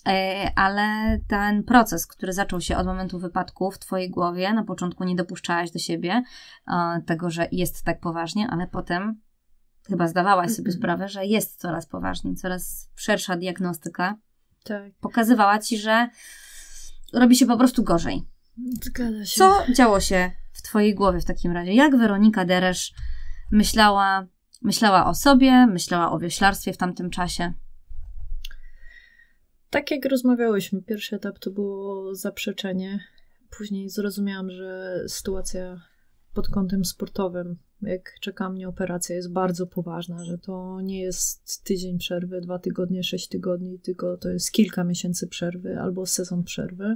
[SPEAKER 1] ale ten proces, który zaczął się od momentu wypadku w twojej głowie, na początku nie dopuszczałaś do siebie tego, że jest tak poważnie, ale potem chyba zdawałaś sobie sprawę, że jest coraz poważniej, coraz szersza diagnostyka.
[SPEAKER 2] Tak.
[SPEAKER 1] Pokazywała ci, że robi się po prostu gorzej.
[SPEAKER 2] Zgadza się.
[SPEAKER 1] Co działo się w twojej głowie w takim razie? Jak Weronika Deresz myślała o sobie, myślała o wioślarstwie w tamtym czasie?
[SPEAKER 2] Tak jak rozmawiałyśmy, pierwszy etap to było zaprzeczenie. Później zrozumiałam, że sytuacja pod kątem sportowym jak czeka mnie operacja, jest bardzo poważna, że to nie jest tydzień przerwy, 2 tygodnie, 6 tygodni, tylko to jest kilka miesięcy przerwy albo sezon przerwy.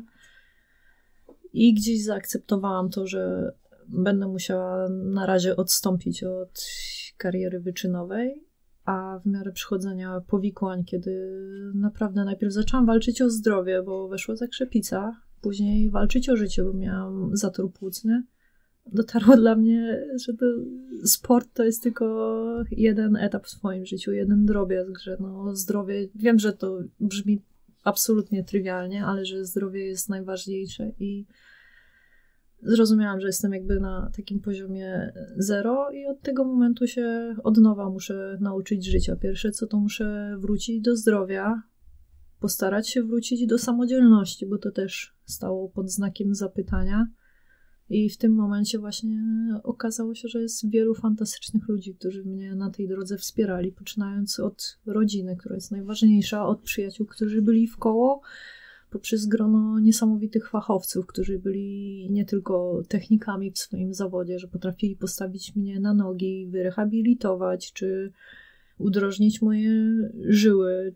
[SPEAKER 2] I gdzieś zaakceptowałam to, że będę musiała na razie odstąpić od kariery wyczynowej, a w miarę przychodzenia powikłań, kiedy naprawdę najpierw zaczęłam walczyć o zdrowie, bo weszła zakrzepica, później walczyć o życie, bo miałam zator płucny. Dotarło dla mnie, że sport to jest tylko jeden etap w swoim życiu, jeden drobiazg, że zdrowie, wiem, że to brzmi absolutnie trywialnie, ale że zdrowie jest najważniejsze i zrozumiałam, że jestem jakby na takim poziomie 0 i od tego momentu się od nowa muszę nauczyć życia. Pierwsze co, to muszę wrócić do zdrowia, postarać się wrócić do samodzielności, bo to też stało pod znakiem zapytania. I w tym momencie właśnie okazało się, że jest wielu fantastycznych ludzi, którzy mnie na tej drodze wspierali, poczynając od rodziny, która jest najważniejsza, od przyjaciół, którzy byli wkoło, poprzez grono niesamowitych fachowców, którzy byli nie tylko technikami w swoim zawodzie, że potrafili postawić mnie na nogi, wyrehabilitować, czy udrożnić moje żyły,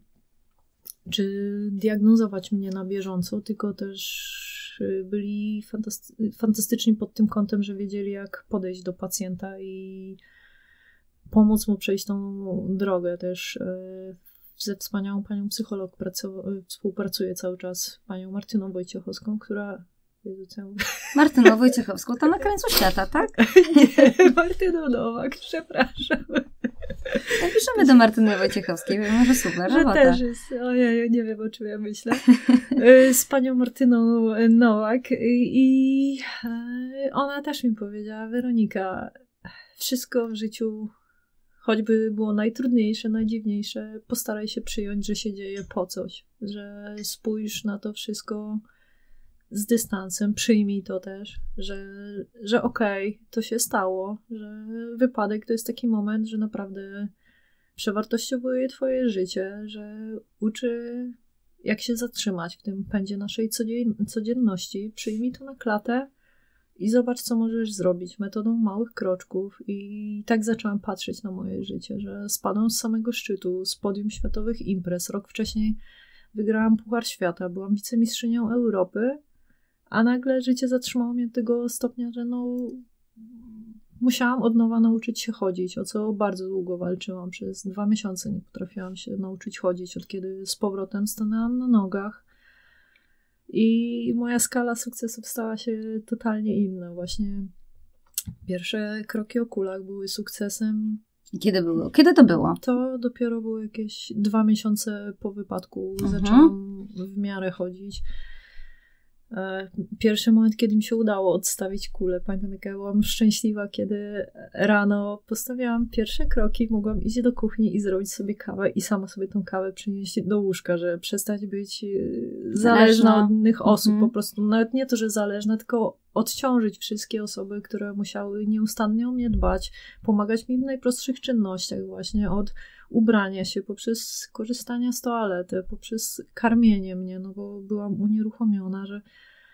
[SPEAKER 2] czy diagnozować mnie na bieżąco, tylko też byli fantastyczni pod tym kątem, że wiedzieli, jak podejść do pacjenta i pomóc mu przejść tą drogę. Też ze wspaniałą panią psycholog współpracuję cały czas, panią Martyną Wojciechowską, która...
[SPEAKER 1] Martyną Wojciechowską, to na krańcu świata, tak?
[SPEAKER 2] Nie, Martyną Nowak, przepraszam.
[SPEAKER 1] Napiszemy do Martyny Wojciechowskiej, wiem, że super
[SPEAKER 2] że
[SPEAKER 1] robota.
[SPEAKER 2] też jest, ojej, nie wiem, o czym ja myślę. Z panią Martyną Nowak i ona też mi powiedziała, Weronika, wszystko w życiu, choćby było najtrudniejsze, najdziwniejsze, postaraj się przyjąć, że się dzieje po coś, że spójrz na to wszystko z dystansem, przyjmij to też, że okej, to się stało, że wypadek to jest taki moment, że naprawdę przewartościowuje twoje życie, że uczy, jak się zatrzymać w tym pędzie naszej codzienności. Przyjmij to na klatę i zobacz, co możesz zrobić metodą małych kroczków. I tak zaczęłam patrzeć na moje życie, że spadłam z samego szczytu, z podium światowych imprez. Rok wcześniej wygrałam Puchar Świata, byłam wicemistrzynią Europy, a nagle życie zatrzymało mnie do tego stopnia, że musiałam od nowa nauczyć się chodzić, o co bardzo długo walczyłam. Przez 2 miesiące nie potrafiłam się nauczyć chodzić, od kiedy z powrotem stanęłam na nogach. I moja skala sukcesów stała się totalnie inna. Właśnie pierwsze kroki o kulach były sukcesem.
[SPEAKER 1] Kiedy to było?
[SPEAKER 2] To dopiero było jakieś 2 miesiące po wypadku. Zaczęłam w miarę chodzić. Pierwszy moment, kiedy mi się udało odstawić kulę. Pamiętam, jak ja byłam szczęśliwa, kiedy rano postawiałam pierwsze kroki, mogłam iść do kuchni i zrobić sobie kawę i sama sobie tą kawę przynieść do łóżka, że przestać być zależna od innych osób. Po prostu nawet nie to, że zależna, tylko odciążyć wszystkie osoby, które musiały nieustannie o mnie dbać, pomagać mi w najprostszych czynnościach właśnie, od ubrania się, poprzez korzystania z toalety, poprzez karmienie mnie, bo byłam unieruchomiona, że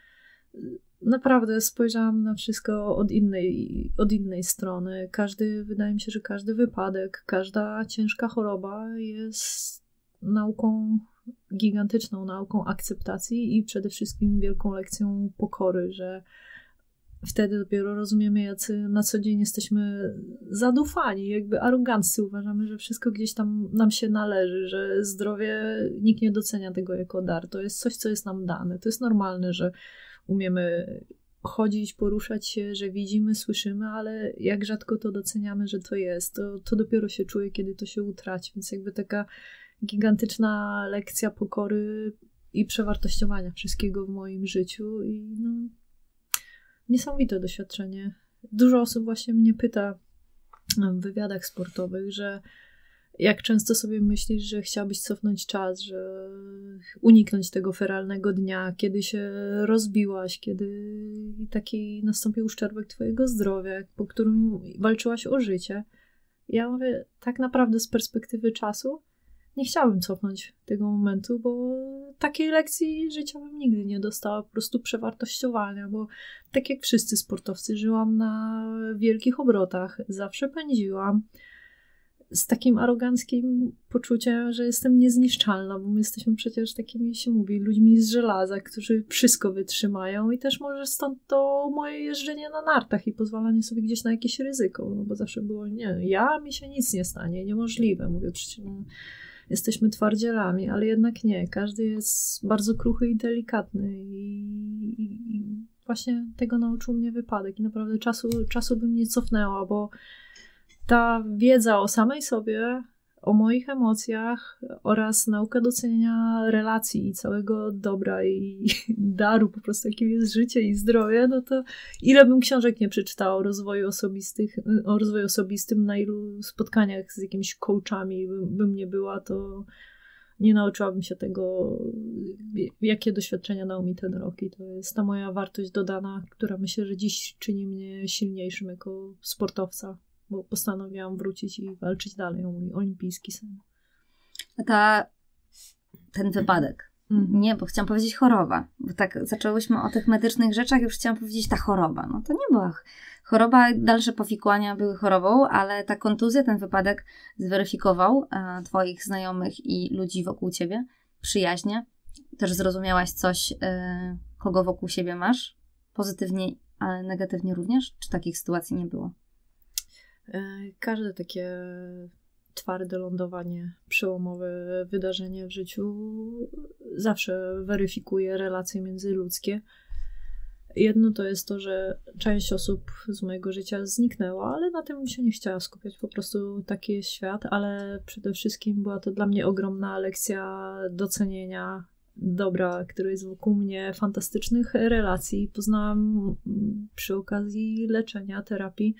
[SPEAKER 2] naprawdę spojrzałam na wszystko od innej strony. Wydaje mi się, że każdy wypadek, każda ciężka choroba jest nauką, gigantyczną nauką akceptacji i przede wszystkim wielką lekcją pokory, że wtedy dopiero rozumiemy, jacy na co dzień jesteśmy zadufani, jakby aroganccy. Uważamy, że wszystko gdzieś tam nam się należy, że zdrowie, nikt nie docenia tego jako dar. To jest coś, co jest nam dane. To jest normalne, że umiemy chodzić, poruszać się, że widzimy, słyszymy, ale jak rzadko to doceniamy, że to jest. To dopiero się czuje, kiedy to się utraci. Więc jakby taka gigantyczna lekcja pokory i przewartościowania wszystkiego w moim życiu i niesamowite doświadczenie. Dużo osób właśnie mnie pyta w wywiadach sportowych, że jak często sobie myślisz, że chciałabyś cofnąć czas, że uniknąć tego feralnego dnia, kiedy się rozbiłaś, kiedy taki nastąpił uszczerbek twojego zdrowia, po którym walczyłaś o życie. Ja mówię, tak naprawdę z perspektywy czasu nie chciałabym cofnąć tego momentu, bo takiej lekcji życia bym nigdy nie dostała, po prostu przewartościowania, bo tak jak wszyscy sportowcy żyłam na wielkich obrotach, zawsze pędziłam z takim aroganckim poczuciem, że jestem niezniszczalna, bo my jesteśmy przecież takimi, się mówi, ludźmi z żelaza, którzy wszystko wytrzymają i też może stąd to moje jeżdżenie na nartach i pozwalanie sobie gdzieś na jakieś ryzyko, no bo zawsze było, nie, mi się nic nie stanie, niemożliwe, mówię, przecież jesteśmy twardzielami, ale jednak nie, każdy jest bardzo kruchy i delikatny i właśnie tego nauczył mnie wypadek i naprawdę czasu bym nie cofnęła, bo ta wiedza o samej sobie, o moich emocjach oraz nauka doceniania relacji i całego dobra i daru po prostu, jakim jest życie i zdrowie, no to ile bym książek nie przeczytała o rozwoju osobistym, na ilu spotkaniach z jakimiś coachami bym nie była, to nie nauczyłabym się tego, jakie doświadczenia dał mi ten rok i to jest ta moja wartość dodana, która myślę, że dziś czyni mnie silniejszym jako sportowca, bo postanowiłam wrócić i walczyć dalej o mój olimpijski sen.
[SPEAKER 1] Ten wypadek. Nie, bo chciałam powiedzieć choroba, bo tak zaczęłyśmy o tych medycznych rzeczach, już chciałam powiedzieć ta choroba. No to nie była choroba, dalsze powikłania były chorobą, ale ta kontuzja, ten wypadek zweryfikował twoich znajomych i ludzi wokół ciebie, przyjaźnie. Też zrozumiałaś coś, kogo wokół siebie masz, pozytywnie, ale negatywnie również? Czy takich sytuacji nie było?
[SPEAKER 2] Każde takie twarde lądowanie, przełomowe wydarzenie w życiu zawsze weryfikuje relacje międzyludzkie. Jedno to jest to, że część osób z mojego życia zniknęła, ale na tym bym się nie chciała skupiać. Po prostu taki jest świat, ale przede wszystkim była to dla mnie ogromna lekcja docenienia dobra, które jest wokół mnie, fantastycznych relacji. Poznałam przy okazji leczenia, terapii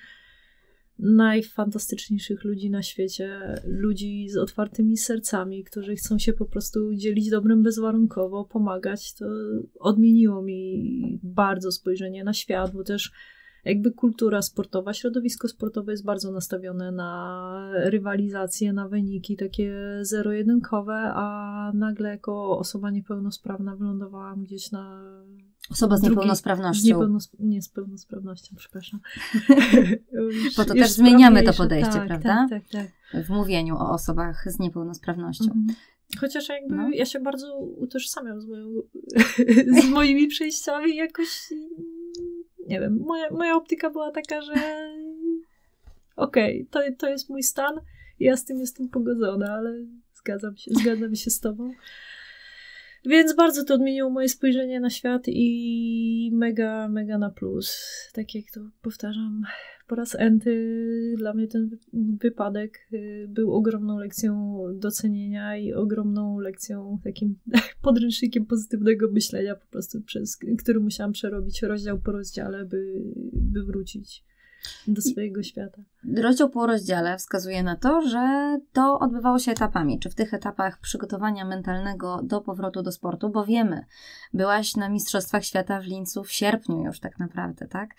[SPEAKER 2] najfantastyczniejszych ludzi na świecie, ludzi z otwartymi sercami, którzy chcą się po prostu dzielić dobrem bezwarunkowo, pomagać. To odmieniło mi bardzo spojrzenie na świat, bo też jakby kultura sportowa, środowisko sportowe jest bardzo nastawione na rywalizację, na wyniki takie zero-jedynkowe, a nagle jako osoba niepełnosprawna wylądowałam gdzieś na...
[SPEAKER 1] Osoba z niepełnosprawnością.
[SPEAKER 2] Nie z pełnosprawnością, przepraszam.
[SPEAKER 1] Bo to też zmieniamy to podejście,
[SPEAKER 2] tak,
[SPEAKER 1] prawda?
[SPEAKER 2] Tak.
[SPEAKER 1] W mówieniu o osobach z niepełnosprawnością.
[SPEAKER 2] Chociaż jakby ja się bardzo utożsamiam z moimi przejściami jakoś, nie wiem, moja optyka była taka, że okej, to jest mój stan i ja z tym jestem pogodzona, ale zgadzam się z tobą. Więc bardzo to odmieniło moje spojrzenie na świat i mega, mega na plus. Tak jak to powtarzam po raz enty, dla mnie ten wypadek był ogromną lekcją docenienia i ogromną lekcją, takim podręcznikiem pozytywnego myślenia po prostu, przez który musiałam przerobić rozdział po rozdziale, by wrócić do swojego świata.
[SPEAKER 1] Rozdział po rozdziale wskazuje na to, że to odbywało się etapami. Czy w tych etapach przygotowania mentalnego do powrotu do sportu, bo wiemy, byłaś na Mistrzostwach Świata w Lincu w sierpniu już tak naprawdę, tak?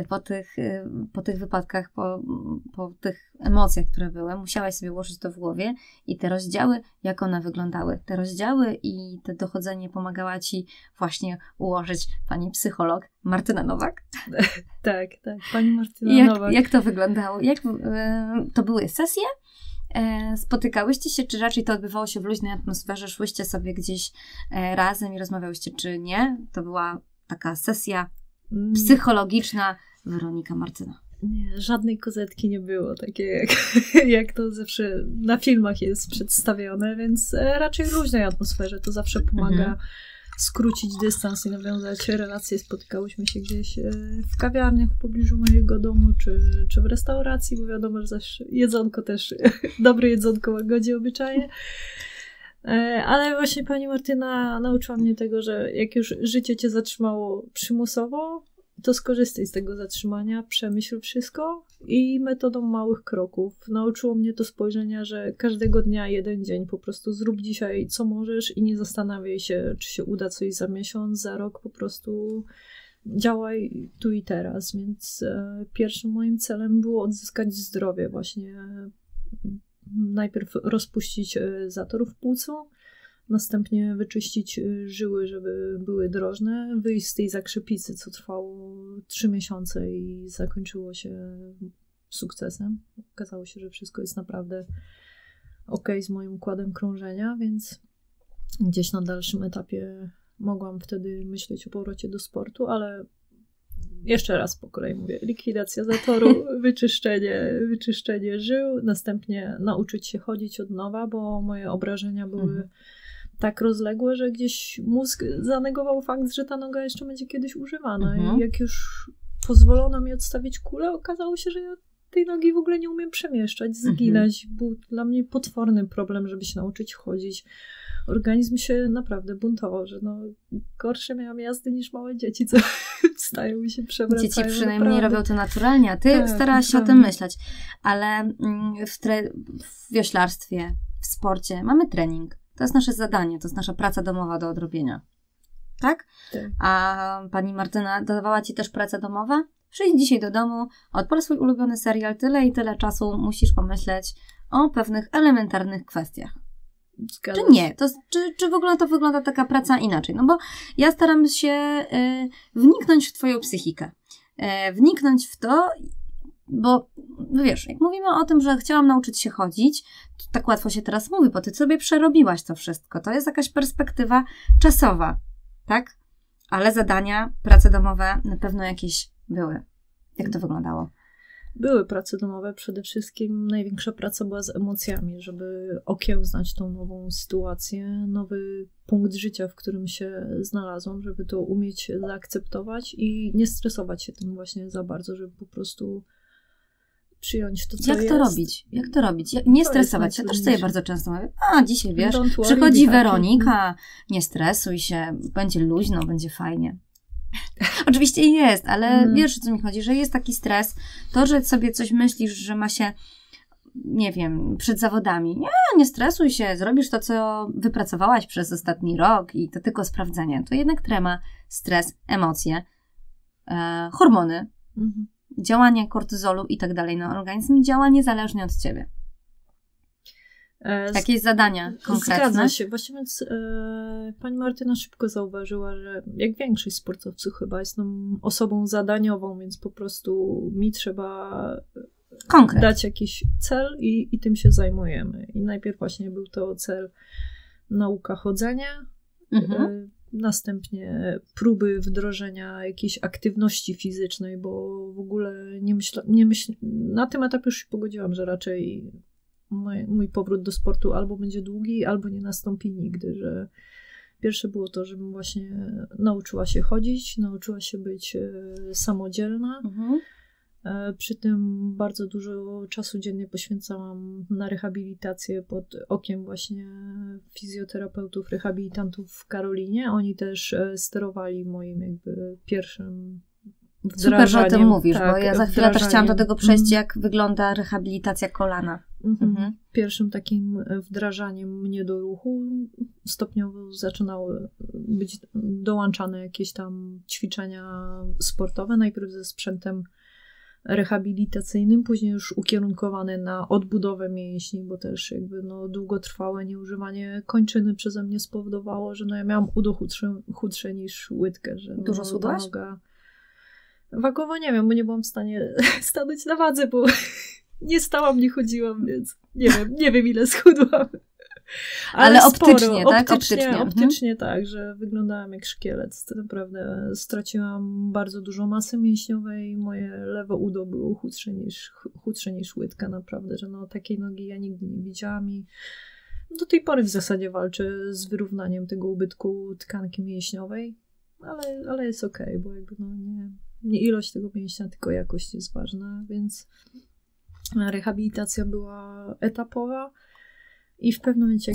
[SPEAKER 1] Po tych wypadkach, po tych emocjach, które były, musiałaś sobie ułożyć to w głowie i te rozdziały, jak one wyglądały. Te rozdziały i te dochodzenie pomagała ci właśnie ułożyć pani psycholog Martyna Nowak.
[SPEAKER 2] Tak, pani Martyna Nowak.
[SPEAKER 1] Jak to wyglądało? To były sesje? Spotykałyście się, czy raczej to odbywało się w luźnej atmosferze? Szłyście sobie gdzieś razem i rozmawiałyście, czy nie? To była taka sesja psychologiczna Weronika Martyna.
[SPEAKER 2] Nie, żadnej kozetki nie było, takie jak to zawsze na filmach jest przedstawione, więc raczej w luźnej atmosferze to zawsze pomaga skrócić dystans i nawiązać relacje. Spotykałyśmy się gdzieś w kawiarniach w pobliżu mojego domu, czy w restauracji, bo wiadomo, że zawsze jedzonko też, dobre jedzonko łagodzi obyczaje. Ale właśnie pani Martyna nauczyła mnie tego, że jak już życie cię zatrzymało przymusowo, to skorzystaj z tego zatrzymania, przemyśl wszystko i metodą małych kroków. Nauczyło mnie to spojrzenia, że każdego dnia jeden dzień, po prostu zrób dzisiaj co możesz i nie zastanawiaj się, czy się uda coś za miesiąc, za rok, po prostu działaj tu i teraz. Więc pierwszym moim celem było odzyskać zdrowie właśnie najpierw rozpuścić zator w płucu, następnie wyczyścić żyły, żeby były drożne, wyjść z tej zakrzepicy, co trwało 3 miesiące i zakończyło się sukcesem. Okazało się, że wszystko jest naprawdę okej z moim układem krążenia, więc gdzieś na dalszym etapie mogłam wtedy myśleć o powrocie do sportu, ale jeszcze raz po kolei mówię, likwidacja zatoru, wyczyszczenie żył, następnie nauczyć się chodzić od nowa, bo moje obrażenia były tak rozległe, że gdzieś mózg zanegował fakt, że ta noga jeszcze będzie kiedyś używana. I jak już pozwolono mi odstawić kulę, okazało się, że ja tej nogi w ogóle nie umiem przemieszczać, zginać. Był dla mnie potworny problem, żeby się nauczyć chodzić. Organizm się naprawdę buntował, że gorsze miałam jazdy niż małe dzieci, co wstają i się przewracają.
[SPEAKER 1] Dzieci przynajmniej robią to naturalnie, a ty starałaś się o tym myśleć. Ale w wioślarstwie, w sporcie mamy trening. To jest nasze zadanie, to jest nasza praca domowa do odrobienia. Tak?
[SPEAKER 2] Tak.
[SPEAKER 1] A pani Martyna dawała ci też pracę domową? Przyjdź dzisiaj do domu, odpal swój ulubiony serial, tyle i tyle czasu musisz pomyśleć o pewnych elementarnych kwestiach. Czy nie? Czy w ogóle to wygląda taka praca inaczej? No bo ja staram się wniknąć w twoją psychikę. Wniknąć w to, bo wiesz, jak mówimy o tym, że chciałam nauczyć się chodzić, to tak łatwo się teraz mówi, bo ty sobie przerobiłaś to wszystko. To jest jakaś perspektywa czasowa, tak? Ale zadania, prace domowe na pewno jakieś były. Jak to wyglądało?
[SPEAKER 2] Były prace domowe. Przede wszystkim największa praca była z emocjami, żeby okiełznać tą nową sytuację, nowy punkt życia, w którym się znalazłam, żeby to umieć zaakceptować i nie stresować się tym właśnie za bardzo, żeby po prostu przyjąć to, co jest.
[SPEAKER 1] Jak to robić? Nie
[SPEAKER 2] to
[SPEAKER 1] stresować się. Też sobie bardzo często mówię, dzisiaj wiesz, przychodzi Weronika, nie stresuj się, będzie luźno, będzie fajnie. Oczywiście jest, ale wiesz, o co mi chodzi, że jest taki stres. To, że sobie coś myślisz, że ma się, nie wiem, przed zawodami. Nie stresuj się, zrobisz to, co wypracowałaś przez ostatni rok i to tylko sprawdzenie. To jednak trema, stres, emocje, hormony, działanie kortyzolu i tak dalej. Organizm działa niezależnie od ciebie. Jakieś zadania konkretne?
[SPEAKER 2] Zgadza się. Właśnie więc pani Martyna szybko zauważyła, że jak większość sportowców chyba jestem osobą zadaniową, więc po prostu mi trzeba dać jakiś cel i tym się zajmujemy. I najpierw właśnie był to cel nauka chodzenia, następnie próby wdrożenia jakiejś aktywności fizycznej, bo w ogóle na tym etapie już się pogodziłam, że raczej mój powrót do sportu albo będzie długi, albo nie nastąpi nigdy, że pierwsze było to, żebym właśnie nauczyła się chodzić, nauczyła się być samodzielna. Przy tym bardzo dużo czasu dziennie poświęcałam na rehabilitację pod okiem właśnie fizjoterapeutów, rehabilitantów w Karolinie. Oni też sterowali moim jakby pierwszym wdrażaniem.
[SPEAKER 1] Super, że o tym mówisz, bo ja za chwilę też chciałam do tego przejść, jak wygląda rehabilitacja kolana.
[SPEAKER 2] Pierwszym takim wdrażaniem mnie do ruchu stopniowo zaczynały być dołączane jakieś tam ćwiczenia sportowe, najpierw ze sprzętem rehabilitacyjnym, później już ukierunkowane na odbudowę mięśni, bo też jakby długotrwałe nieużywanie kończyny przeze mnie spowodowało, że ja miałam udo chudsze niż łydkę. Że
[SPEAKER 1] dużo schudłaś?
[SPEAKER 2] Wagowo nie wiem, bo nie byłam w stanie stanąć na wadze, bo nie stałam, nie chodziłam, więc nie wiem ile schudłam.
[SPEAKER 1] Ale optycznie,
[SPEAKER 2] sporo.
[SPEAKER 1] Tak?
[SPEAKER 2] Optycznie tak, że wyglądałam jak szkielet. Naprawdę straciłam bardzo dużo masy mięśniowej. Moje lewe udo było chudsze niż łydka, naprawdę, że takiej nogi ja nigdy nie widziałam i do tej pory w zasadzie walczę z wyrównaniem tego ubytku tkanki mięśniowej, ale jest okej, bo jakby nie ilość tego mięśnia, tylko jakość jest ważna, więc rehabilitacja była etapowa i w pewnym momencie...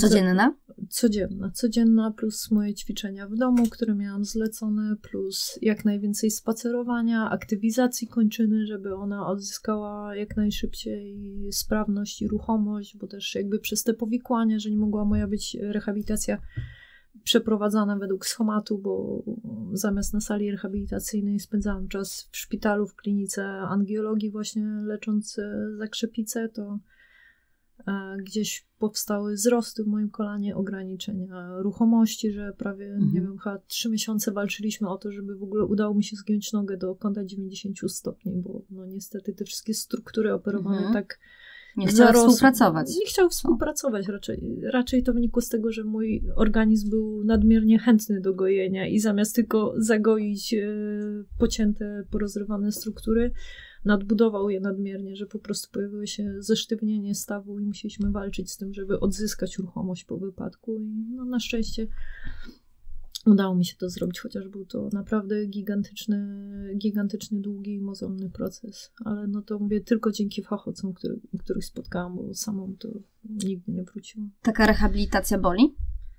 [SPEAKER 2] Codzienna, plus moje ćwiczenia w domu, które miałam zlecone, plus jak najwięcej spacerowania, aktywizacji kończyny, żeby ona odzyskała jak najszybciej sprawność i ruchomość, bo też jakby przez te powikłania, że nie mogła moja być rehabilitacja przeprowadzana według schematu, bo zamiast na sali rehabilitacyjnej spędzałam czas w szpitalu, w klinice angiologii właśnie lecząc zakrzepicę, to Gdzieś powstały wzrosty w moim kolanie, ograniczenia ruchomości, że prawie, nie wiem, chyba 3 miesiące walczyliśmy o to, żeby w ogóle udało mi się zgiąć nogę do kąta 90 stopni, bo no niestety te wszystkie struktury operowane tak
[SPEAKER 1] nie chciały współpracować.
[SPEAKER 2] Nie chciał współpracować raczej to wynikło z tego, że mój organizm był nadmiernie chętny do gojenia i zamiast tylko zagoić pocięte, porozrywane struktury, nadbudował je nadmiernie, że po prostu pojawiło się zesztywnienie stawu i musieliśmy walczyć z tym, żeby odzyskać ruchomość po wypadku i no, na szczęście udało mi się to zrobić, chociaż był to naprawdę gigantyczny, długi i mozolny proces. Ale no to mówię tylko dzięki fachowcom, których spotkałam, bo samą to nigdy nie wróciłam.
[SPEAKER 1] Taka rehabilitacja boli?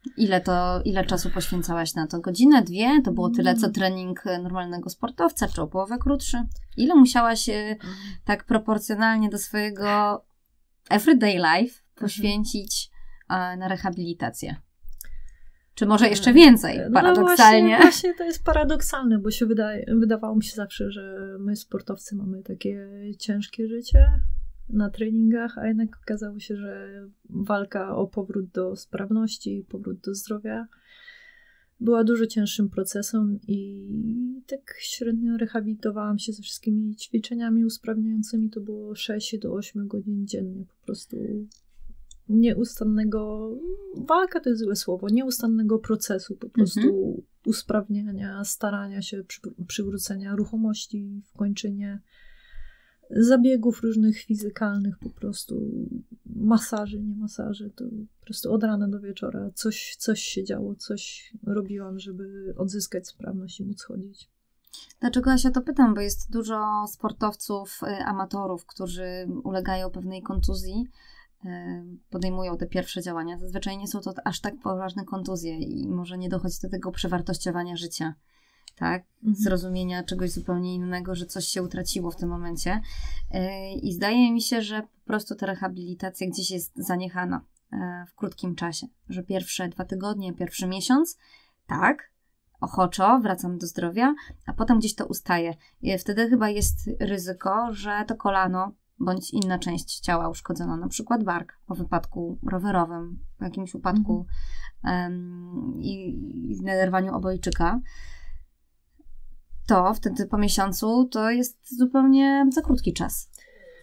[SPEAKER 1] Ile czasu poświęcałaś na to? Godzinę, 2? To było tyle, co trening normalnego sportowca, czy o połowę krótszy? Ile musiałaś tak proporcjonalnie do swojego everyday life poświęcić na rehabilitację? Czy może jeszcze więcej, paradoksalnie?
[SPEAKER 2] No właśnie to jest paradoksalne, bo się wydawało mi się zawsze, że my sportowcy mamy takie ciężkie życie na treningach, a jednak okazało się, że walka o powrót do sprawności, powrót do zdrowia była dużo cięższym procesem i tak średnio rehabilitowałam się ze wszystkimi ćwiczeniami usprawniającymi. To było 6 do 8 godzin dziennie po prostu nieustannego, walka to jest złe słowo, nieustannego procesu po prostu usprawniania, starania się przywrócenia ruchomości w kończynie, zabiegów różnych fizykalnych, po prostu masaży, nie masaży, to po prostu od rana do wieczora coś się działo, coś robiłam, żeby odzyskać sprawność i móc chodzić.
[SPEAKER 1] Dlaczego ja się to pytam? Bo jest dużo sportowców, amatorów, którzy ulegają pewnej kontuzji, podejmują te pierwsze działania. Zazwyczaj nie są to aż tak poważne kontuzje i może nie dochodzi do tego przewartościowania życia, tak? Zrozumienia czegoś zupełnie innego, że coś się utraciło w tym momencie. I zdaje mi się, że po prostu ta rehabilitacja gdzieś jest zaniechana w krótkim czasie, że pierwsze 2 tygodnie, pierwszy miesiąc, tak, ochoczo, wracam do zdrowia, a potem gdzieś to ustaje. I wtedy chyba jest ryzyko, że to kolano bądź inna część ciała uszkodzona, na przykład bark po wypadku rowerowym, po jakimś upadku i naderwaniu obojczyka, to wtedy po miesiącu to jest zupełnie za krótki czas.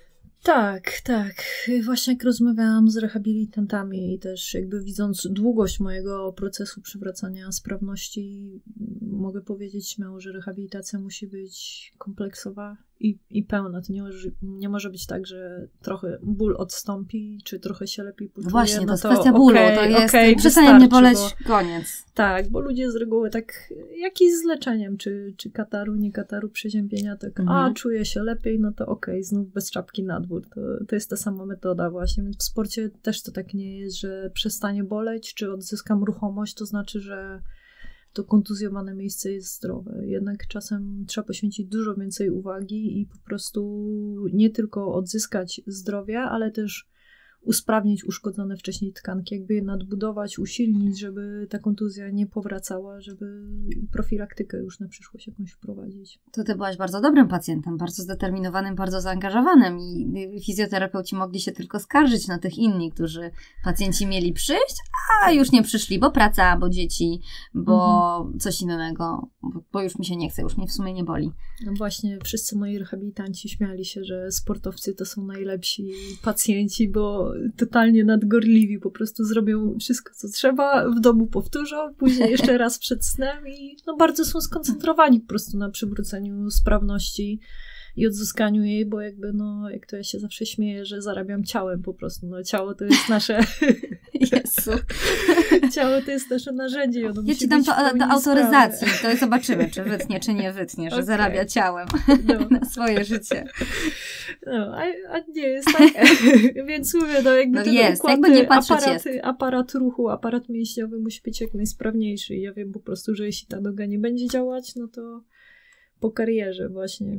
[SPEAKER 2] Tak. Właśnie jak rozmawiałam z rehabilitantami i też jakby widząc długość mojego procesu przywracania sprawności, mogę powiedzieć śmiało, że rehabilitacja musi być kompleksowa i pełna. To nie może być tak, że trochę ból odstąpi, czy trochę się lepiej poczuje.
[SPEAKER 1] Właśnie, to jest kwestia bólu. To jest przestaje mnie boleć, koniec.
[SPEAKER 2] Tak, bo ludzie z reguły tak, jak i z leczeniem, czy kataru, nie kataru, przeziębienia, tak czuję się lepiej, no to okej, znów bez czapki na dwór. To jest ta sama metoda właśnie, więc w sporcie też to tak nie jest, że przestanie boleć, czy odzyskam ruchomość, to znaczy, że to kontuzjowane miejsce jest zdrowe. Jednak czasem trzeba poświęcić dużo więcej uwagi i po prostu nie tylko odzyskać zdrowia, ale też usprawnić uszkodzone wcześniej tkanki, jakby je nadbudować, usilnić, żeby ta kontuzja nie powracała, żeby profilaktykę już na przyszłość jakąś wprowadzić.
[SPEAKER 1] To ty byłaś bardzo dobrym pacjentem, bardzo zdeterminowanym, bardzo zaangażowanym i fizjoterapeuci mogli się tylko skarżyć na tych inni, którzy pacjenci mieli przyjść, a już nie przyszli, bo praca, bo dzieci, bo coś innego, bo już mi się nie chce, już mnie w sumie nie boli.
[SPEAKER 2] No właśnie, wszyscy moi rehabilitanci śmiali się, że sportowcy to są najlepsi pacjenci, bo totalnie nadgorliwi, po prostu zrobią wszystko, co trzeba, w domu powtórzą, później jeszcze raz przed snem i no bardzo są skoncentrowani po prostu na przywróceniu sprawności i odzyskaniu jej, bo jakby, no, jak to ja się zawsze śmieję, że zarabiam ciałem po prostu, no ciało to jest nasze
[SPEAKER 1] Jezu.
[SPEAKER 2] Ciało to jest nasze narzędzie.
[SPEAKER 1] Ja ci dam to do autoryzacji, to zobaczymy, czy wytnie, czy nie wytnie, że zarabia ciałem na swoje życie.
[SPEAKER 2] No, a nie jest tak. Więc mówię, no jakby ten
[SPEAKER 1] jest,
[SPEAKER 2] układ,
[SPEAKER 1] jakby nie patrzeć
[SPEAKER 2] aparat ruchu, aparat mięśniowy musi być jak najsprawniejszy. I ja wiem po prostu, że jeśli ta noga nie będzie działać, no to po karierze właśnie.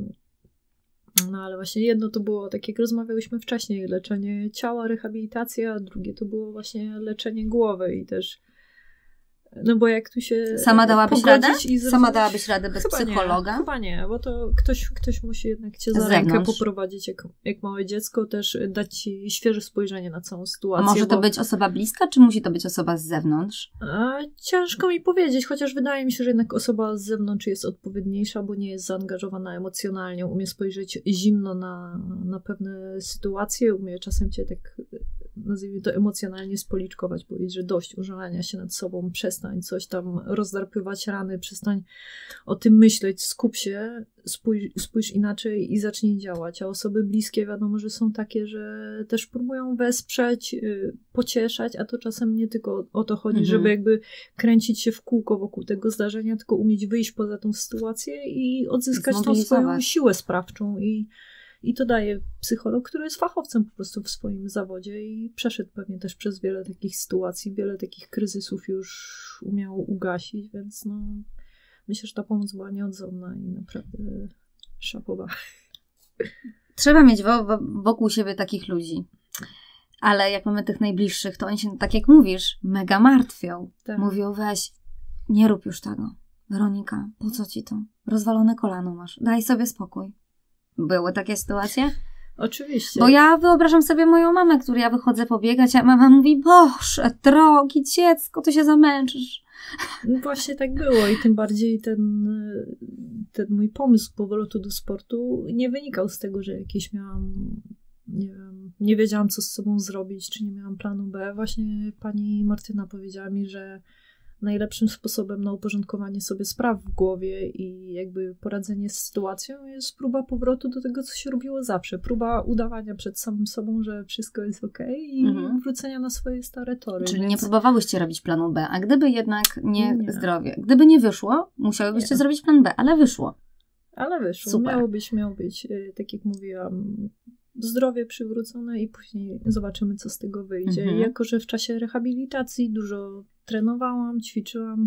[SPEAKER 2] No ale właśnie jedno to było, tak jak rozmawiałyśmy wcześniej, leczenie ciała, rehabilitacja, a drugie to było właśnie leczenie głowy i też No bo jak tu się
[SPEAKER 1] Sama dałabyś radę? Sama dałabyś radę bez
[SPEAKER 2] chyba
[SPEAKER 1] psychologa?
[SPEAKER 2] Nie, chyba nie, bo to ktoś musi jednak cię za rękę poprowadzić jak małe dziecko, też dać ci świeże spojrzenie na całą sytuację.
[SPEAKER 1] A może to być osoba bliska, czy musi to być osoba z zewnątrz?
[SPEAKER 2] Ciężko mi powiedzieć, chociaż wydaje mi się, że jednak osoba z zewnątrz jest odpowiedniejsza, bo nie jest zaangażowana emocjonalnie, umie spojrzeć zimno na pewne sytuacje, umie czasem cię tak, nazwijmy to, emocjonalnie spoliczkować, powiedzieć, że dość użalania się nad sobą, przestań coś tam rozdarpywać rany, przestań o tym myśleć, skup się, spójrz inaczej i zacznij działać. A osoby bliskie wiadomo, że są takie, że też próbują wesprzeć, pocieszać, a to czasem nie tylko o to chodzi, żeby jakby kręcić się w kółko wokół tego zdarzenia, tylko umieć wyjść poza tą sytuację i odzyskać tą swoją siłę sprawczą i to daje psycholog, który jest fachowcem po prostu w swoim zawodzie i przeszedł pewnie też przez wiele takich sytuacji, wiele takich kryzysów już umiał ugasić, więc no myślę, że ta pomoc była nieodzowna i naprawdę szapoba.
[SPEAKER 1] Trzeba mieć wokół siebie takich ludzi. Ale jak mamy tych najbliższych, to oni się, tak jak mówisz, mega martwią. Tak. Mówią, weź, nie rób już tego. Weronika, po co ci to? Rozwalone kolano masz. Daj sobie spokój. Były takie sytuacje?
[SPEAKER 2] Oczywiście.
[SPEAKER 1] Bo ja wyobrażam sobie moją mamę, której ja wychodzę pobiegać, a mama mówi, Boże, drogi dziecko, ty się zamęczysz.
[SPEAKER 2] No właśnie tak było i tym bardziej ten mój pomysł powrotu do sportu nie wynikał z tego, że jakieś miałam, nie wiem, nie wiedziałam, co z sobą zrobić, czy nie miałam planu B. Właśnie pani Martyna powiedziała mi, że najlepszym sposobem na uporządkowanie sobie spraw w głowie i jakby poradzenie z sytuacją jest próba powrotu do tego, co się robiło zawsze. Próba udawania przed samym sobą, że wszystko jest okej i wrócenia na swoje stare tory.
[SPEAKER 1] Czyli nie próbowałyście robić planu B, a gdyby jednak nie zdrowie, gdyby nie wyszło, musiałybyście zrobić plan B, ale wyszło.
[SPEAKER 2] Ale wyszło.
[SPEAKER 1] Super.
[SPEAKER 2] Miało być, tak jak mówiłam, zdrowie przywrócone i później zobaczymy, co z tego wyjdzie. I jako, że w czasie rehabilitacji dużo trenowałam, ćwiczyłam,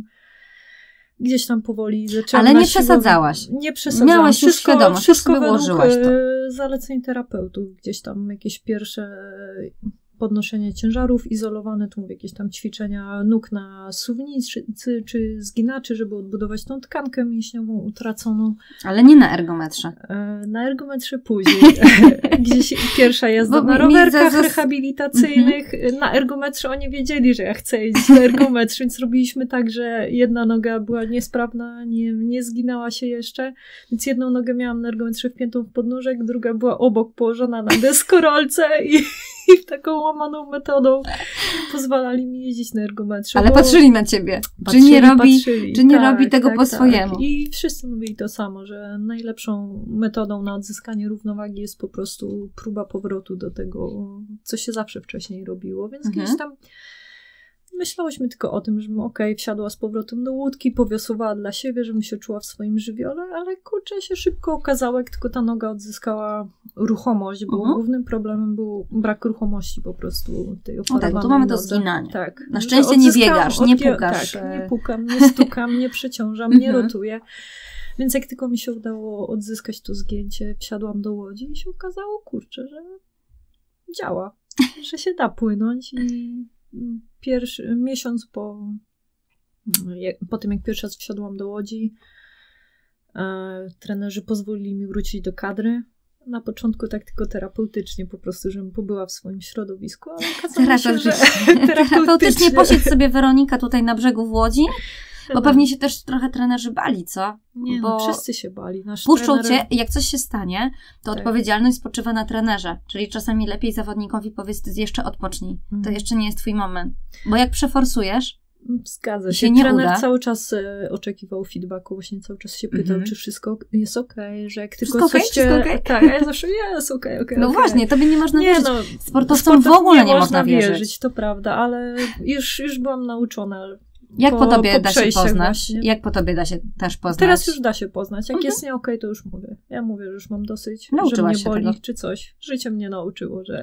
[SPEAKER 2] gdzieś tam powoli zaczęłam.
[SPEAKER 1] Ale nie przesadzałaś.
[SPEAKER 2] Nie przesadzałam.
[SPEAKER 1] Miałaś już świadomość, już sobie ułożyłaś to.
[SPEAKER 2] Zaleceń terapeutów, gdzieś tam jakieś pierwsze podnoszenie ciężarów izolowane, tu mówię, jakieś tam ćwiczenia nóg na suwnicy czy zginaczy, żeby odbudować tą tkankę mięśniową utraconą.
[SPEAKER 1] Ale nie na ergometrze.
[SPEAKER 2] Na ergometrze później. Gdzieś pierwsza jazda na rowerkach rehabilitacyjnych. Na ergometrze oni wiedzieli, że ja chcę jeździć na ergometrze, więc robiliśmy tak, że jedna noga była niesprawna, nie zginęła się jeszcze, więc jedną nogę miałam na ergometrze wpiętą w podnóżek, druga była obok położona na deskorolce i taką łamaną metodą pozwalali mi jeździć na ergometrze.
[SPEAKER 1] Ale patrzyli na ciebie. Czy nie robi tego po swojemu.
[SPEAKER 2] I wszyscy mówili to samo, że najlepszą metodą na odzyskanie równowagi jest po prostu próba powrotu do tego, co się zawsze wcześniej robiło. Więc gdzieś tam myślałyśmy tylko o tym, żebym wsiadła z powrotem do łódki, powiosłowała dla siebie, żebym się czuła w swoim żywiole, ale kurczę, się szybko okazało, jak tylko ta noga odzyskała ruchomość, bo głównym problemem był brak ruchomości po prostu tej oparowanej
[SPEAKER 1] tak, tu mamy to zginanie.
[SPEAKER 2] Tak.
[SPEAKER 1] Na szczęście nie biegasz, nie pukasz.
[SPEAKER 2] Tak, nie pukam, nie stukam, nie przeciążam, nie rotuję. Więc jak tylko mi się udało odzyskać to zgięcie, wsiadłam do łodzi i się okazało, kurczę, że działa, że się da płynąć i pierwszy miesiąc po tym, jak pierwszy raz wsiadłam do łodzi, trenerzy pozwolili mi wrócić do kadry. Na początku tak tylko terapeutycznie, po prostu, żebym pobyła w swoim środowisku, ale okazało się, że
[SPEAKER 1] terapeutycznie posiedź sobie Weronika tutaj na brzegu w Łodzi, bo pewnie się też trochę trenerzy bali, co?
[SPEAKER 2] Nie,
[SPEAKER 1] bo
[SPEAKER 2] wszyscy się bali.
[SPEAKER 1] Puszczą cię, jak coś się stanie, to odpowiedzialność spoczywa na trenerze. Czyli czasami lepiej zawodnikowi powiedz, ty jeszcze odpocznij. To jeszcze nie jest twój moment. Bo jak przeforsujesz,
[SPEAKER 2] zgadza się. Trener cały czas oczekiwał feedbacku, właśnie cały czas się pytał, czy wszystko jest okej, że jak tylko coś Tak, a ja zawsze jest okej.
[SPEAKER 1] No właśnie, tobie nie można wierzyć. Sportowcom w ogóle nie można wierzyć.
[SPEAKER 2] To prawda, ale już byłam nauczona.
[SPEAKER 1] Jak po tobie da się poznać? Właśnie. Jak po tobie da się też poznać?
[SPEAKER 2] Teraz już da się poznać. Jak jest nie okej, to już mówię. Ja mówię, że już mam dosyć, że mnie boli, czy coś. Życie mnie nauczyło, że...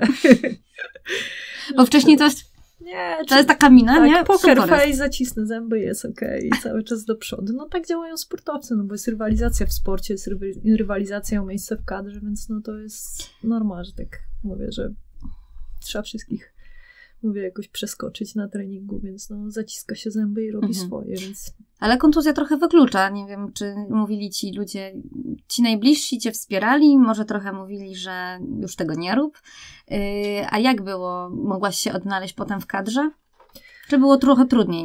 [SPEAKER 1] Bo wcześniej to jest...
[SPEAKER 2] Nie,
[SPEAKER 1] to jest taka mina,
[SPEAKER 2] tak,
[SPEAKER 1] nie?
[SPEAKER 2] Poker face, zacisnę zęby, jest okej. I cały czas do przodu. No tak działają sportowcy, no bo jest rywalizacja w sporcie, jest rywalizacja o miejsce w kadrze, więc no to jest normalne, że tak mówię, że trzeba wszystkich mówię, jakoś przeskoczyć na treningu, więc no zaciska się zęby i robi swoje, więc...
[SPEAKER 1] Ale kontuzja trochę wyklucza. Nie wiem, czy mówili ci ludzie, ci najbliżsi cię wspierali, może trochę mówili, że już tego nie rób. A jak było? Mogłaś się odnaleźć potem w kadrze? Czy było trochę trudniej?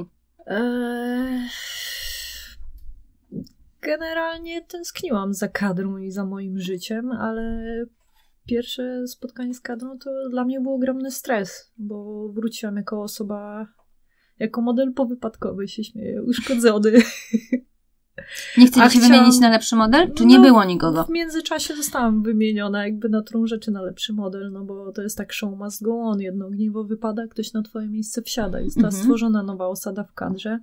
[SPEAKER 2] Generalnie tęskniłam za kadrą i za moim życiem, ale pierwsze spotkanie z kadrą to dla mnie był ogromny stres, bo wróciłam jako osoba, jako model powypadkowy, się śmieję, uszkodzony.
[SPEAKER 1] Nie chcieli się wymienić na lepszy model? Czy nie było nikogo?
[SPEAKER 2] W międzyczasie zostałam wymieniona jakby na którą rzeczy na lepszy model, no bo to jest tak show must go on. Jedno ogniwo wypada, ktoś na twoje miejsce wsiada. Jest ta stworzona nowa osada w kadrze,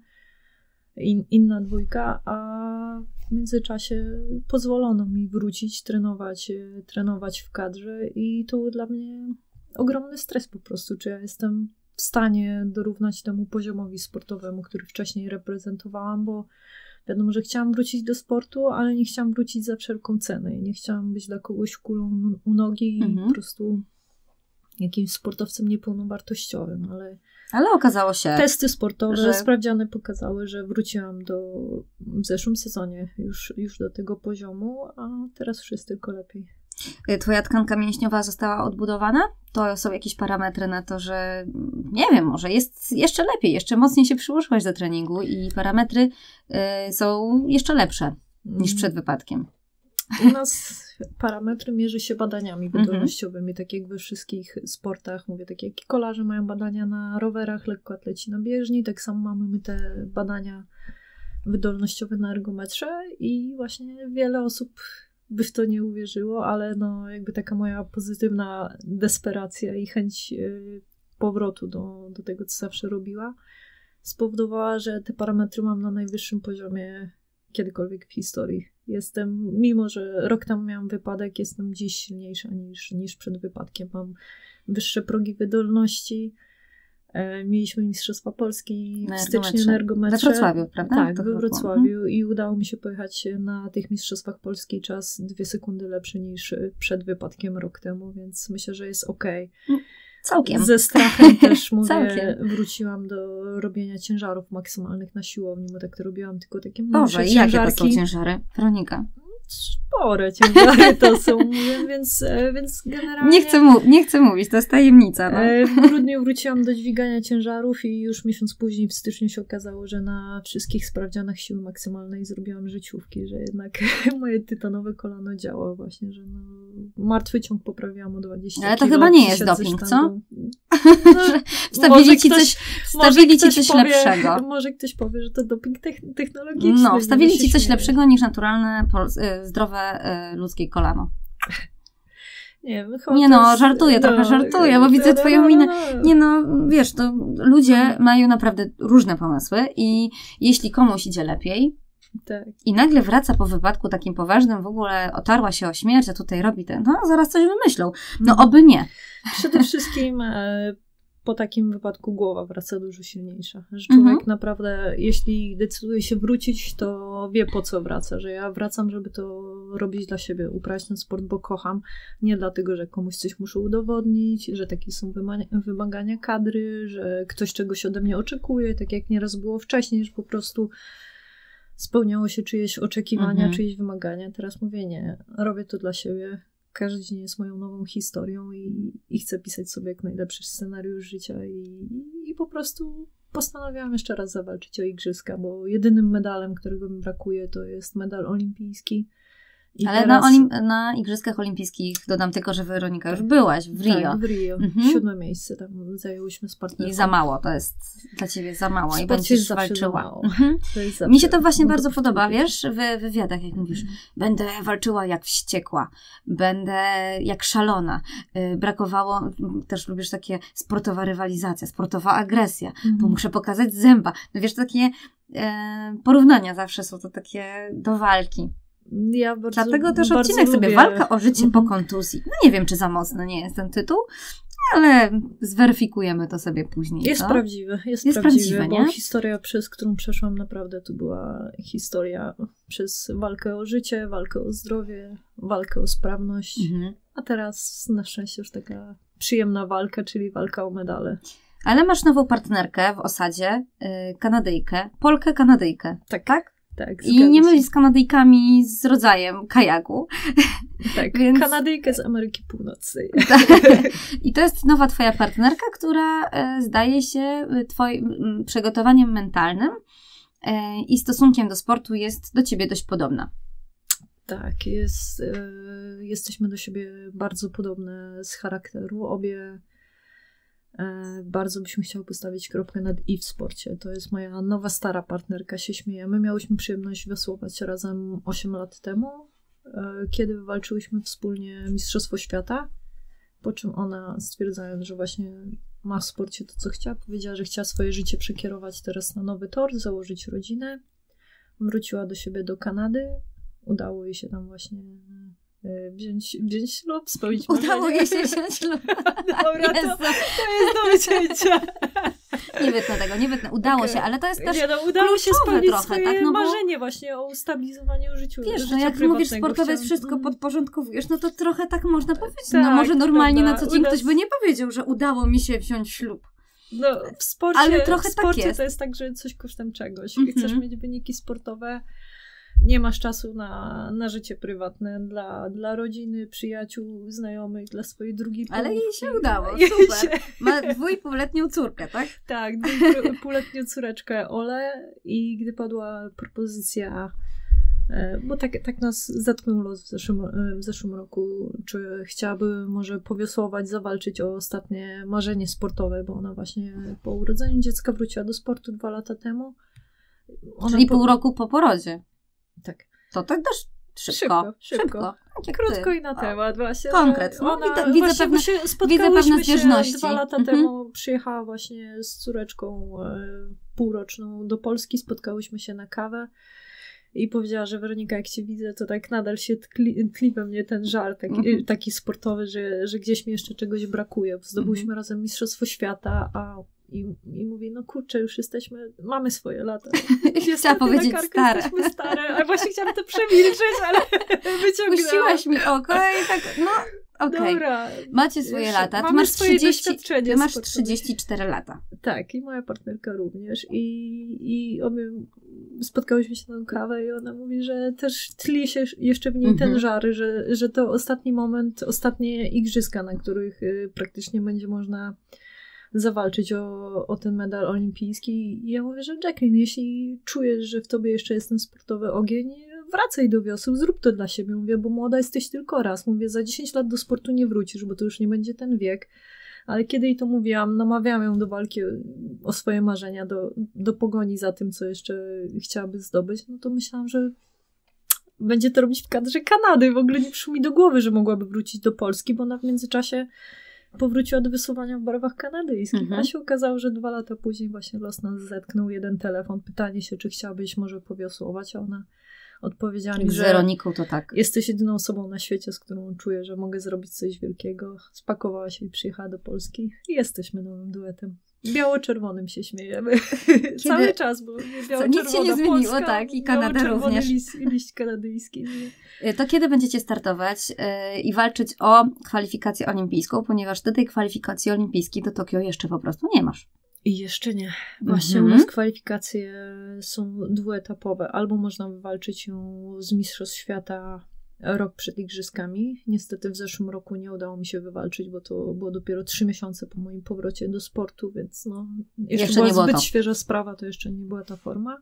[SPEAKER 2] inna dwójka, a w międzyczasie pozwolono mi wrócić, trenować w kadrze i to był dla mnie ogromny stres po prostu, czy ja jestem w stanie dorównać temu poziomowi sportowemu, który wcześniej reprezentowałam, bo wiadomo, że chciałam wrócić do sportu, ale nie chciałam wrócić za wszelką cenę. Nie chciałam być dla kogoś kulą u nogi i po prostu jakimś sportowcem niepełnowartościowym,
[SPEAKER 1] ale okazało się,
[SPEAKER 2] testy sportowe, sprawdziane pokazały, że wróciłam w zeszłym sezonie już do tego poziomu, a teraz już jest tylko lepiej.
[SPEAKER 1] Twoja tkanka mięśniowa została odbudowana? To są jakieś parametry na to, że nie wiem, może jest jeszcze lepiej, jeszcze mocniej się przyłożyłaś do treningu i parametry są jeszcze lepsze niż przed wypadkiem.
[SPEAKER 2] U nas parametry mierzy się badaniami wydolnościowymi, tak jak we wszystkich sportach. Mówię, tak jak kolarze mają badania na rowerach, lekkoatleci na bieżni, tak samo mamy my te badania wydolnościowe na ergometrze i właśnie wiele osób by w to nie uwierzyło, ale no jakby taka moja pozytywna desperacja i chęć powrotu do tego, co zawsze robiła, spowodowała, że te parametry mam na najwyższym poziomie kiedykolwiek w historii. Mimo że rok temu miałam wypadek, jestem dziś silniejsza niż przed wypadkiem. Mam wyższe progi wydolności. Mieliśmy Mistrzostwa Polski w styczniu na ergometrze.
[SPEAKER 1] We Wrocławiu, prawda?
[SPEAKER 2] Tak, we Wrocławiu i udało mi się pojechać na tych Mistrzostwach Polski czas 2 sekundy lepszy niż przed wypadkiem rok temu, więc myślę, że jest okej.
[SPEAKER 1] Całkiem.
[SPEAKER 2] Ze strachem też mówię, wróciłam do robienia ciężarów maksymalnych na siłowni, bo tak to robiłam, tylko takie mniejsze ciężarki.
[SPEAKER 1] Jakie to są ciężary, Weronika?
[SPEAKER 2] Spore ciężary to są, więc generalnie...
[SPEAKER 1] Nie chcę mówić, to jest tajemnica. No.
[SPEAKER 2] W grudniu wróciłam do dźwigania ciężarów i już miesiąc później, w styczniu się okazało, że na wszystkich sprawdzianach siły maksymalnej zrobiłam życiówki, że jednak moje tytanowe kolano działa właśnie, że martwy ciąg poprawiłam o 20
[SPEAKER 1] Ale to chyba nie jest doping, co? Wstawili ci coś lepszego.
[SPEAKER 2] Może ktoś powie, że to doping technologiczny.
[SPEAKER 1] No, wstawili ci coś lepszego niż naturalne, zdrowe ludzkie kolano. Żartuję, bo widzę twoją minę. Wiesz, to ludzie mają naprawdę różne pomysły i jeśli komuś idzie lepiej i nagle wraca po wypadku takim poważnym, w ogóle otarła się o śmierć, a tutaj robi zaraz coś wymyślą. Oby nie.
[SPEAKER 2] Przede wszystkim po takim wypadku głowa wraca dużo silniejsza. Że człowiek naprawdę, jeśli decyduje się wrócić, to wie, po co wraca. Że ja wracam, żeby to robić dla siebie, uprawiać ten sport, bo kocham. Nie dlatego, że komuś coś muszę udowodnić, że takie są wymagania kadry, że ktoś czegoś ode mnie oczekuje, tak jak nieraz było wcześniej, że po prostu spełniało się czyjeś oczekiwania, czyjeś wymagania. Teraz mówię, nie, robię to dla siebie. Każdy dzień jest moją nową historią i chcę pisać sobie jak najlepszy scenariusz życia i po prostu postanowiłam jeszcze raz zawalczyć o igrzyska, bo jedynym medalem, którego mi brakuje, to jest medal olimpijski.
[SPEAKER 1] Ale teraz... na Igrzyskach Olimpijskich dodam tylko, że Weronika już byłaś w Rio.
[SPEAKER 2] Tak, w Rio. 7 miejsce tam zajęłyśmy z partnerką.
[SPEAKER 1] I za mało, to jest dla ciebie za mało i będziesz walczyła.
[SPEAKER 2] Mi
[SPEAKER 1] się to właśnie bardzo podoba, wiesz, w wywiadach, jak mówisz, będę walczyła jak wściekła, będę jak szalona. Brakowało, też lubisz takie sportowa rywalizacja, sportowa agresja, bo muszę pokazać zęba. No wiesz, takie porównania zawsze są to takie do walki. Dlatego też odcinek sobie walka o życie po kontuzji. No nie wiem, czy za mocno nie jest ten tytuł, ale zweryfikujemy to sobie później.
[SPEAKER 2] Jest prawdziwy,
[SPEAKER 1] prawdziwy,
[SPEAKER 2] bo historia, przez którą przeszłam, naprawdę to była historia przez walkę o życie, walkę o zdrowie, walkę o sprawność, a teraz na szczęście już taka przyjemna walka, czyli walka o medale.
[SPEAKER 1] Ale masz nową partnerkę w osadzie, Kanadyjkę, Polkę-Kanadyjkę, tak?
[SPEAKER 2] Tak,
[SPEAKER 1] i nie mylić z Kanadyjkami z rodzajem kajaku.
[SPEAKER 2] Tak,
[SPEAKER 1] Więc...
[SPEAKER 2] Kanadyjkę z Ameryki Północnej.
[SPEAKER 1] I to jest nowa twoja partnerka, która zdaje się twoim przygotowaniem mentalnym i stosunkiem do sportu jest do ciebie dość podobna.
[SPEAKER 2] Tak, jesteśmy do siebie bardzo podobne z charakteru. Obie bardzo byśmy chciały postawić kropkę nad i w sporcie. To jest moja nowa, stara partnerka, się śmiejemy. Miałyśmy przyjemność wiosłować razem 8 lat temu, kiedy wywalczyłyśmy wspólnie Mistrzostwo Świata, po czym ona, stwierdzając, że właśnie ma w sporcie to, co chciała, powiedziała, że chciała swoje życie przekierować teraz na nowy tor, założyć rodzinę. Wróciła do siebie do Kanady. Udało jej się tam właśnie wziąć ślub, spełnić marzenie.
[SPEAKER 1] Udało jej się wziąć ślub.
[SPEAKER 2] Dobra, to jest do wycięcia.
[SPEAKER 1] Nie wytnę. Udało się, ale to jest też
[SPEAKER 2] udało się spełnić
[SPEAKER 1] trochę,
[SPEAKER 2] swoje
[SPEAKER 1] tak?
[SPEAKER 2] marzenie właśnie o ustabilizowaniu życia.
[SPEAKER 1] Wiesz, jak mówisz sportowe jest wszystko podporządkowujesz, no to trochę tak można powiedzieć.
[SPEAKER 2] Tak,
[SPEAKER 1] no może normalnie
[SPEAKER 2] prawda.
[SPEAKER 1] na co dzień ktoś by nie powiedział, że udało mi się wziąć ślub.
[SPEAKER 2] No, w sporcie,
[SPEAKER 1] ale trochę
[SPEAKER 2] w sporcie
[SPEAKER 1] tak jest.
[SPEAKER 2] To jest tak, że coś kosztem czegoś. Chcesz mieć wyniki sportowe, nie masz czasu na życie prywatne dla rodziny, przyjaciół, znajomych, dla swojej drugiej połówki.
[SPEAKER 1] Ale jej się udało, super. Ma 2,5-letnią córkę, tak?
[SPEAKER 2] Tak, 2,5-letnią córeczkę Olę i gdy padła propozycja, bo tak nas zatknął los w zeszłym roku, czy chciałaby może powiosłować, zawalczyć o ostatnie marzenie sportowe, bo ona właśnie po urodzeniu dziecka wróciła do sportu 2 lata temu.
[SPEAKER 1] Czyli pół roku po porodzie.
[SPEAKER 2] Tak.
[SPEAKER 1] To tak też szybko. Tak
[SPEAKER 2] krótko i na temat właśnie.
[SPEAKER 1] Konkret.
[SPEAKER 2] Spotkałyśmy
[SPEAKER 1] pewne
[SPEAKER 2] się
[SPEAKER 1] zbieżności.
[SPEAKER 2] 2 lata temu, przyjechała właśnie z córeczką półroczną do Polski, spotkałyśmy się na kawę i powiedziała, że Weronika, jak cię widzę, to tak nadal się tli we mnie ten żar taki sportowy, że gdzieś mi jeszcze czegoś brakuje. Zdobyliśmy razem Mistrzostwo Świata, I mówi, no kurczę, już mamy swoje lata.
[SPEAKER 1] Chciałam powiedzieć stare.
[SPEAKER 2] Jesteśmy stare, ale właśnie chciałam to przemilczeć, ale wyciągnęłam.
[SPEAKER 1] Puściłaś mi oko i tak, okej.
[SPEAKER 2] Dobra.
[SPEAKER 1] Macie swoje lata. Ty masz 34 lata.
[SPEAKER 2] Tak, i moja partnerka również. I obie spotkałyśmy się na tą kawę i ona mówi, że też tli się jeszcze w niej ten żar, że to ostatni moment, ostatnie igrzyska, na których praktycznie będzie można zawalczyć o ten medal olimpijski. I ja mówię, że Jacqueline, jeśli czujesz, że w tobie jeszcze jest ten sportowy ogień, wracaj do wiosły, zrób to dla siebie. Mówię, bo młoda jesteś tylko raz. Mówię, za 10 lat do sportu nie wrócisz, bo to już nie będzie ten wiek. Ale kiedy jej to mówiłam, namawiałam ją do walki o swoje marzenia, do pogoni za tym, co jeszcze chciałaby zdobyć, no to myślałam, że będzie to robić w kadrze Kanady. W ogóle nie przyszło mi do głowy, że mogłaby wrócić do Polski, bo ona w międzyczasie powróciła do wysłowania w barwach kanadyjskich. A się okazało, że 2 lata później właśnie los nas zetknął. Jeden telefon, pytanie się, czy chciałabyś może powiosłować, a ona odpowiedziała mi, że
[SPEAKER 1] z Weroniką to tak.
[SPEAKER 2] Jesteś jedyną osobą na świecie, z którą czuję, że mogę zrobić coś wielkiego. Spakowała się i przyjechała do Polski. I jesteśmy nowym duetem. Biało-czerwonym się śmiejemy. Cały czas, bo
[SPEAKER 1] nic się nie zmieniło,
[SPEAKER 2] Polska,
[SPEAKER 1] tak, i Kanada również.
[SPEAKER 2] Liść kanadyjski.
[SPEAKER 1] To kiedy będziecie startować i walczyć o kwalifikację olimpijską, ponieważ do tej kwalifikacji olimpijskiej do Tokio jeszcze po prostu nie masz.
[SPEAKER 2] I jeszcze nie. Właśnie u nas kwalifikacje są dwuetapowe. Albo można wywalczyć ją z Mistrzostw Świata rok przed igrzyskami. Niestety w zeszłym roku nie udało mi się wywalczyć, bo to było dopiero 3 miesiące po moim powrocie do sportu, więc jeszcze była zbyt świeża sprawa, to jeszcze nie była ta forma.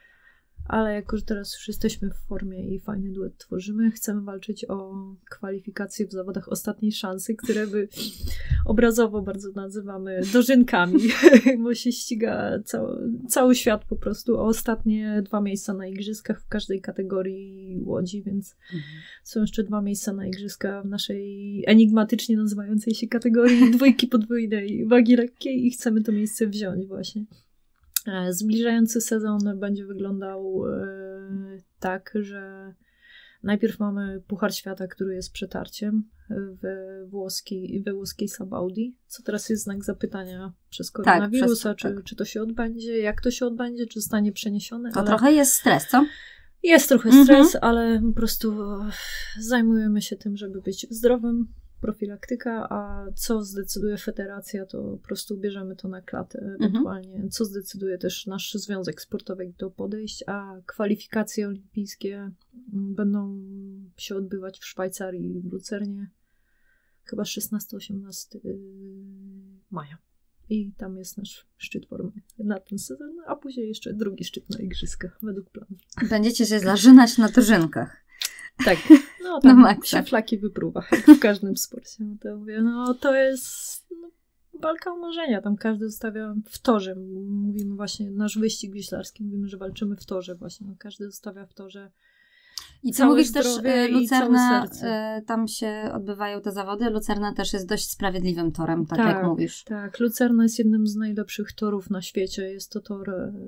[SPEAKER 2] Ale jako, że teraz już jesteśmy w formie i fajny duet tworzymy, chcemy walczyć o kwalifikacje w zawodach ostatniej szansy, które by obrazowo bardzo nazywamy dożynkami, bo się ściga cały świat po prostu o ostatnie 2 miejsca na igrzyskach w każdej kategorii łodzi, więc są jeszcze 2 miejsca na igrzyska w naszej enigmatycznie nazywającej się kategorii 2 podwójnej wagi lekkiej i chcemy to miejsce wziąć właśnie. Zbliżający sezon będzie wyglądał tak, że najpierw mamy Puchar Świata, który jest przetarciem we włoskiej Sabaudi, co teraz jest znak zapytania przez koronawirusa, czy to się odbędzie, jak to się odbędzie, czy zostanie przeniesione.
[SPEAKER 1] To trochę jest stres, co?
[SPEAKER 2] Jest trochę stres, ale po prostu zajmujemy się tym, żeby być w zdrowym profilaktyka, a co zdecyduje federacja, to po prostu bierzemy to na klatę ewentualnie. Co zdecyduje też nasz związek sportowy do podejść, a kwalifikacje olimpijskie będą się odbywać w Szwajcarii, w Lucernie, chyba 16-18 maja. I tam jest nasz szczyt formy na ten sezon, a później jeszcze drugi szczyt na igrzyskach, według planu. Będziecie się zażynać na dożynkach. Tak, no tam się flaki wypruwa, jak w każdym sporcie. No to mówię, no to jest walka o marzenia, tam każdy zostawia w torze. Mówimy właśnie, nasz wyścig wioślarski, mówimy, że walczymy w torze właśnie, no każdy zostawia w torze.
[SPEAKER 1] I co mówisz też, Lucerna, tam się odbywają te zawody, Lucerna też jest dość sprawiedliwym torem, tak jak mówisz. Tak,
[SPEAKER 2] Lucerna jest jednym z najlepszych torów na świecie, jest to tor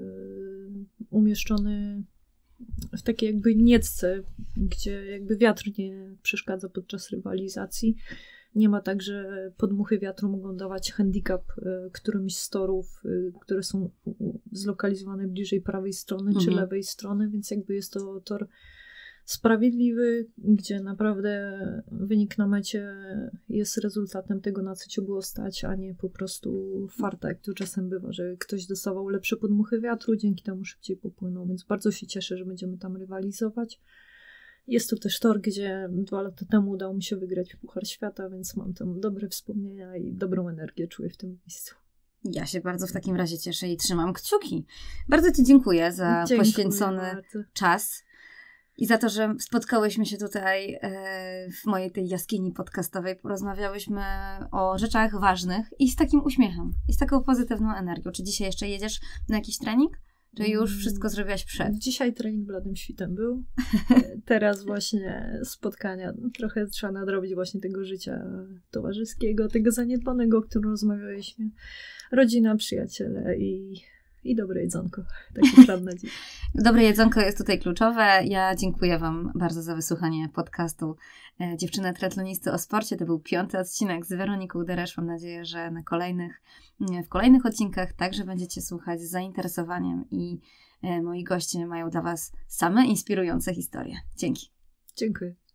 [SPEAKER 2] umieszczony w takiej jakby niecce, gdzie jakby wiatr nie przeszkadza podczas rywalizacji. Nie ma tak, że podmuchy wiatru mogą dawać handicap którymś z torów, które są zlokalizowane bliżej prawej strony czy lewej strony, więc jakby jest to tor sprawiedliwy, gdzie naprawdę wynik na mecie jest rezultatem tego, na co ci było stać, a nie po prostu farta, jak to czasem bywa, że ktoś dostawał lepsze podmuchy wiatru, dzięki temu szybciej popłynął, więc bardzo się cieszę, że będziemy tam rywalizować. Jest to też tor, gdzie 2 lata temu udało mi się wygrać Puchar Świata, więc mam tam dobre wspomnienia i dobrą energię czuję w tym miejscu.
[SPEAKER 1] Ja się bardzo w takim razie cieszę i trzymam kciuki. Bardzo Ci dziękuję za poświęcony czas. I za to, że spotkałyśmy się tutaj w mojej tej jaskini podcastowej, porozmawiałyśmy o rzeczach ważnych i z takim uśmiechem, i z taką pozytywną energią. Czy dzisiaj jeszcze jedziesz na jakiś trening? Czy już wszystko zrobiłaś przed?
[SPEAKER 2] Dzisiaj trening bladym świtem był. Teraz właśnie spotkania. Trochę trzeba nadrobić właśnie tego życia towarzyskiego, tego zaniedbanego, o którym rozmawialiśmy. Rodzina, przyjaciele i dobre jedzonko. Taki plan na dziś.
[SPEAKER 1] Dobre jedzonko jest tutaj kluczowe. Ja dziękuję Wam bardzo za wysłuchanie podcastu Dziewczyny Triatlonisty o sporcie. To był 5. odcinek z Weroniką Deresz. Mam nadzieję, że w kolejnych odcinkach także będziecie słuchać z zainteresowaniem i moi goście mają dla Was same inspirujące historie. Dzięki.
[SPEAKER 2] Dziękuję.